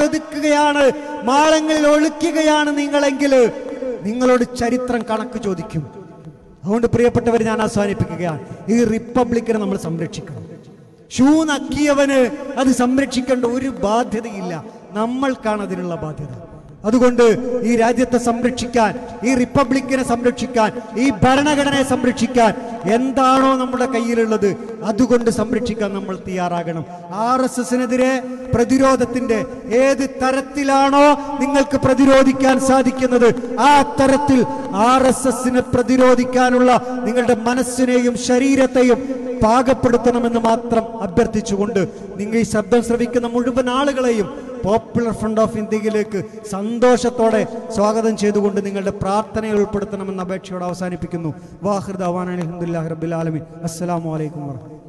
ഒളിക്കുകയാണ് നിങ്ങളെങ്കിൽ നിങ്ങളോട് ചരിത്രം കണക്ക് ചോദിക്കും. അതുകൊണ്ട് പ്രിയപ്പെട്ടവർ, ഞാൻ അവസാനിപ്പിക്കുകയാണ്, ഈ റിപ്പബ്ലിക്കിനെ നമ്മൾ സംരക്ഷിക്കണം. ഷൂ നക്കിയവന് അത് സംരക്ഷിക്കേണ്ട ഒരു ബാധ്യതയില്ല, നമ്മൾക്കാണ് അതിനുള്ള ബാധ്യത. അതുകൊണ്ട് ഈ രാജ്യത്തെ സംരക്ഷിക്കാൻ, ഈ റിപ്പബ്ലിക്കിനെ സംരക്ഷിക്കാൻ, ഈ ഭരണഘടനയെ സംരക്ഷിക്കാൻ എന്താണോ നമ്മുടെ കയ്യിലുള്ളത് അതുകൊണ്ട് സംരക്ഷിക്കാൻ നമ്മൾ തയ്യാറാകണം. RSSനെതിരെ പ്രതിരോധത്തിന്റെ ഏത് തരത്തിലാണോ നിങ്ങൾക്ക് പ്രതിരോധിക്കാൻ സാധിക്കുന്നത് ആ തരത്തിൽ RSSനെ പ്രതിരോധിക്കാനുള്ള നിങ്ങളുടെ മനസ്സിനെയും ശരീരത്തെയും പാകപ്പെടുത്തണമെന്ന് മാത്രം അഭ്യർത്ഥിച്ചുകൊണ്ട് നിങ്ങൾ ഈ ശബ്ദം ശ്രവിക്കുന്ന മുഴുവൻ ആളുകളെയും പോപ്പുലർ ഫ്രണ്ട് ഓഫ് ഇന്ത്യയിലേക്ക് സന്തോഷത്തോടെ സ്വാഗതം ചെയ്തുകൊണ്ട് നിങ്ങളുടെ പ്രാർത്ഥനയിൽ ഉൾപ്പെടുത്തണമെന്ന അപേക്ഷയോടെ അവസാനിപ്പിക്കുന്നു. വാഹിർ ദഅ്വാനാ അൽഹംദുലില്ലാഹി റബ്ബിൽ ആലമീൻ. അസ്സലാമു അലൈക്കും വറഹ്മത്തുള്ളാഹി.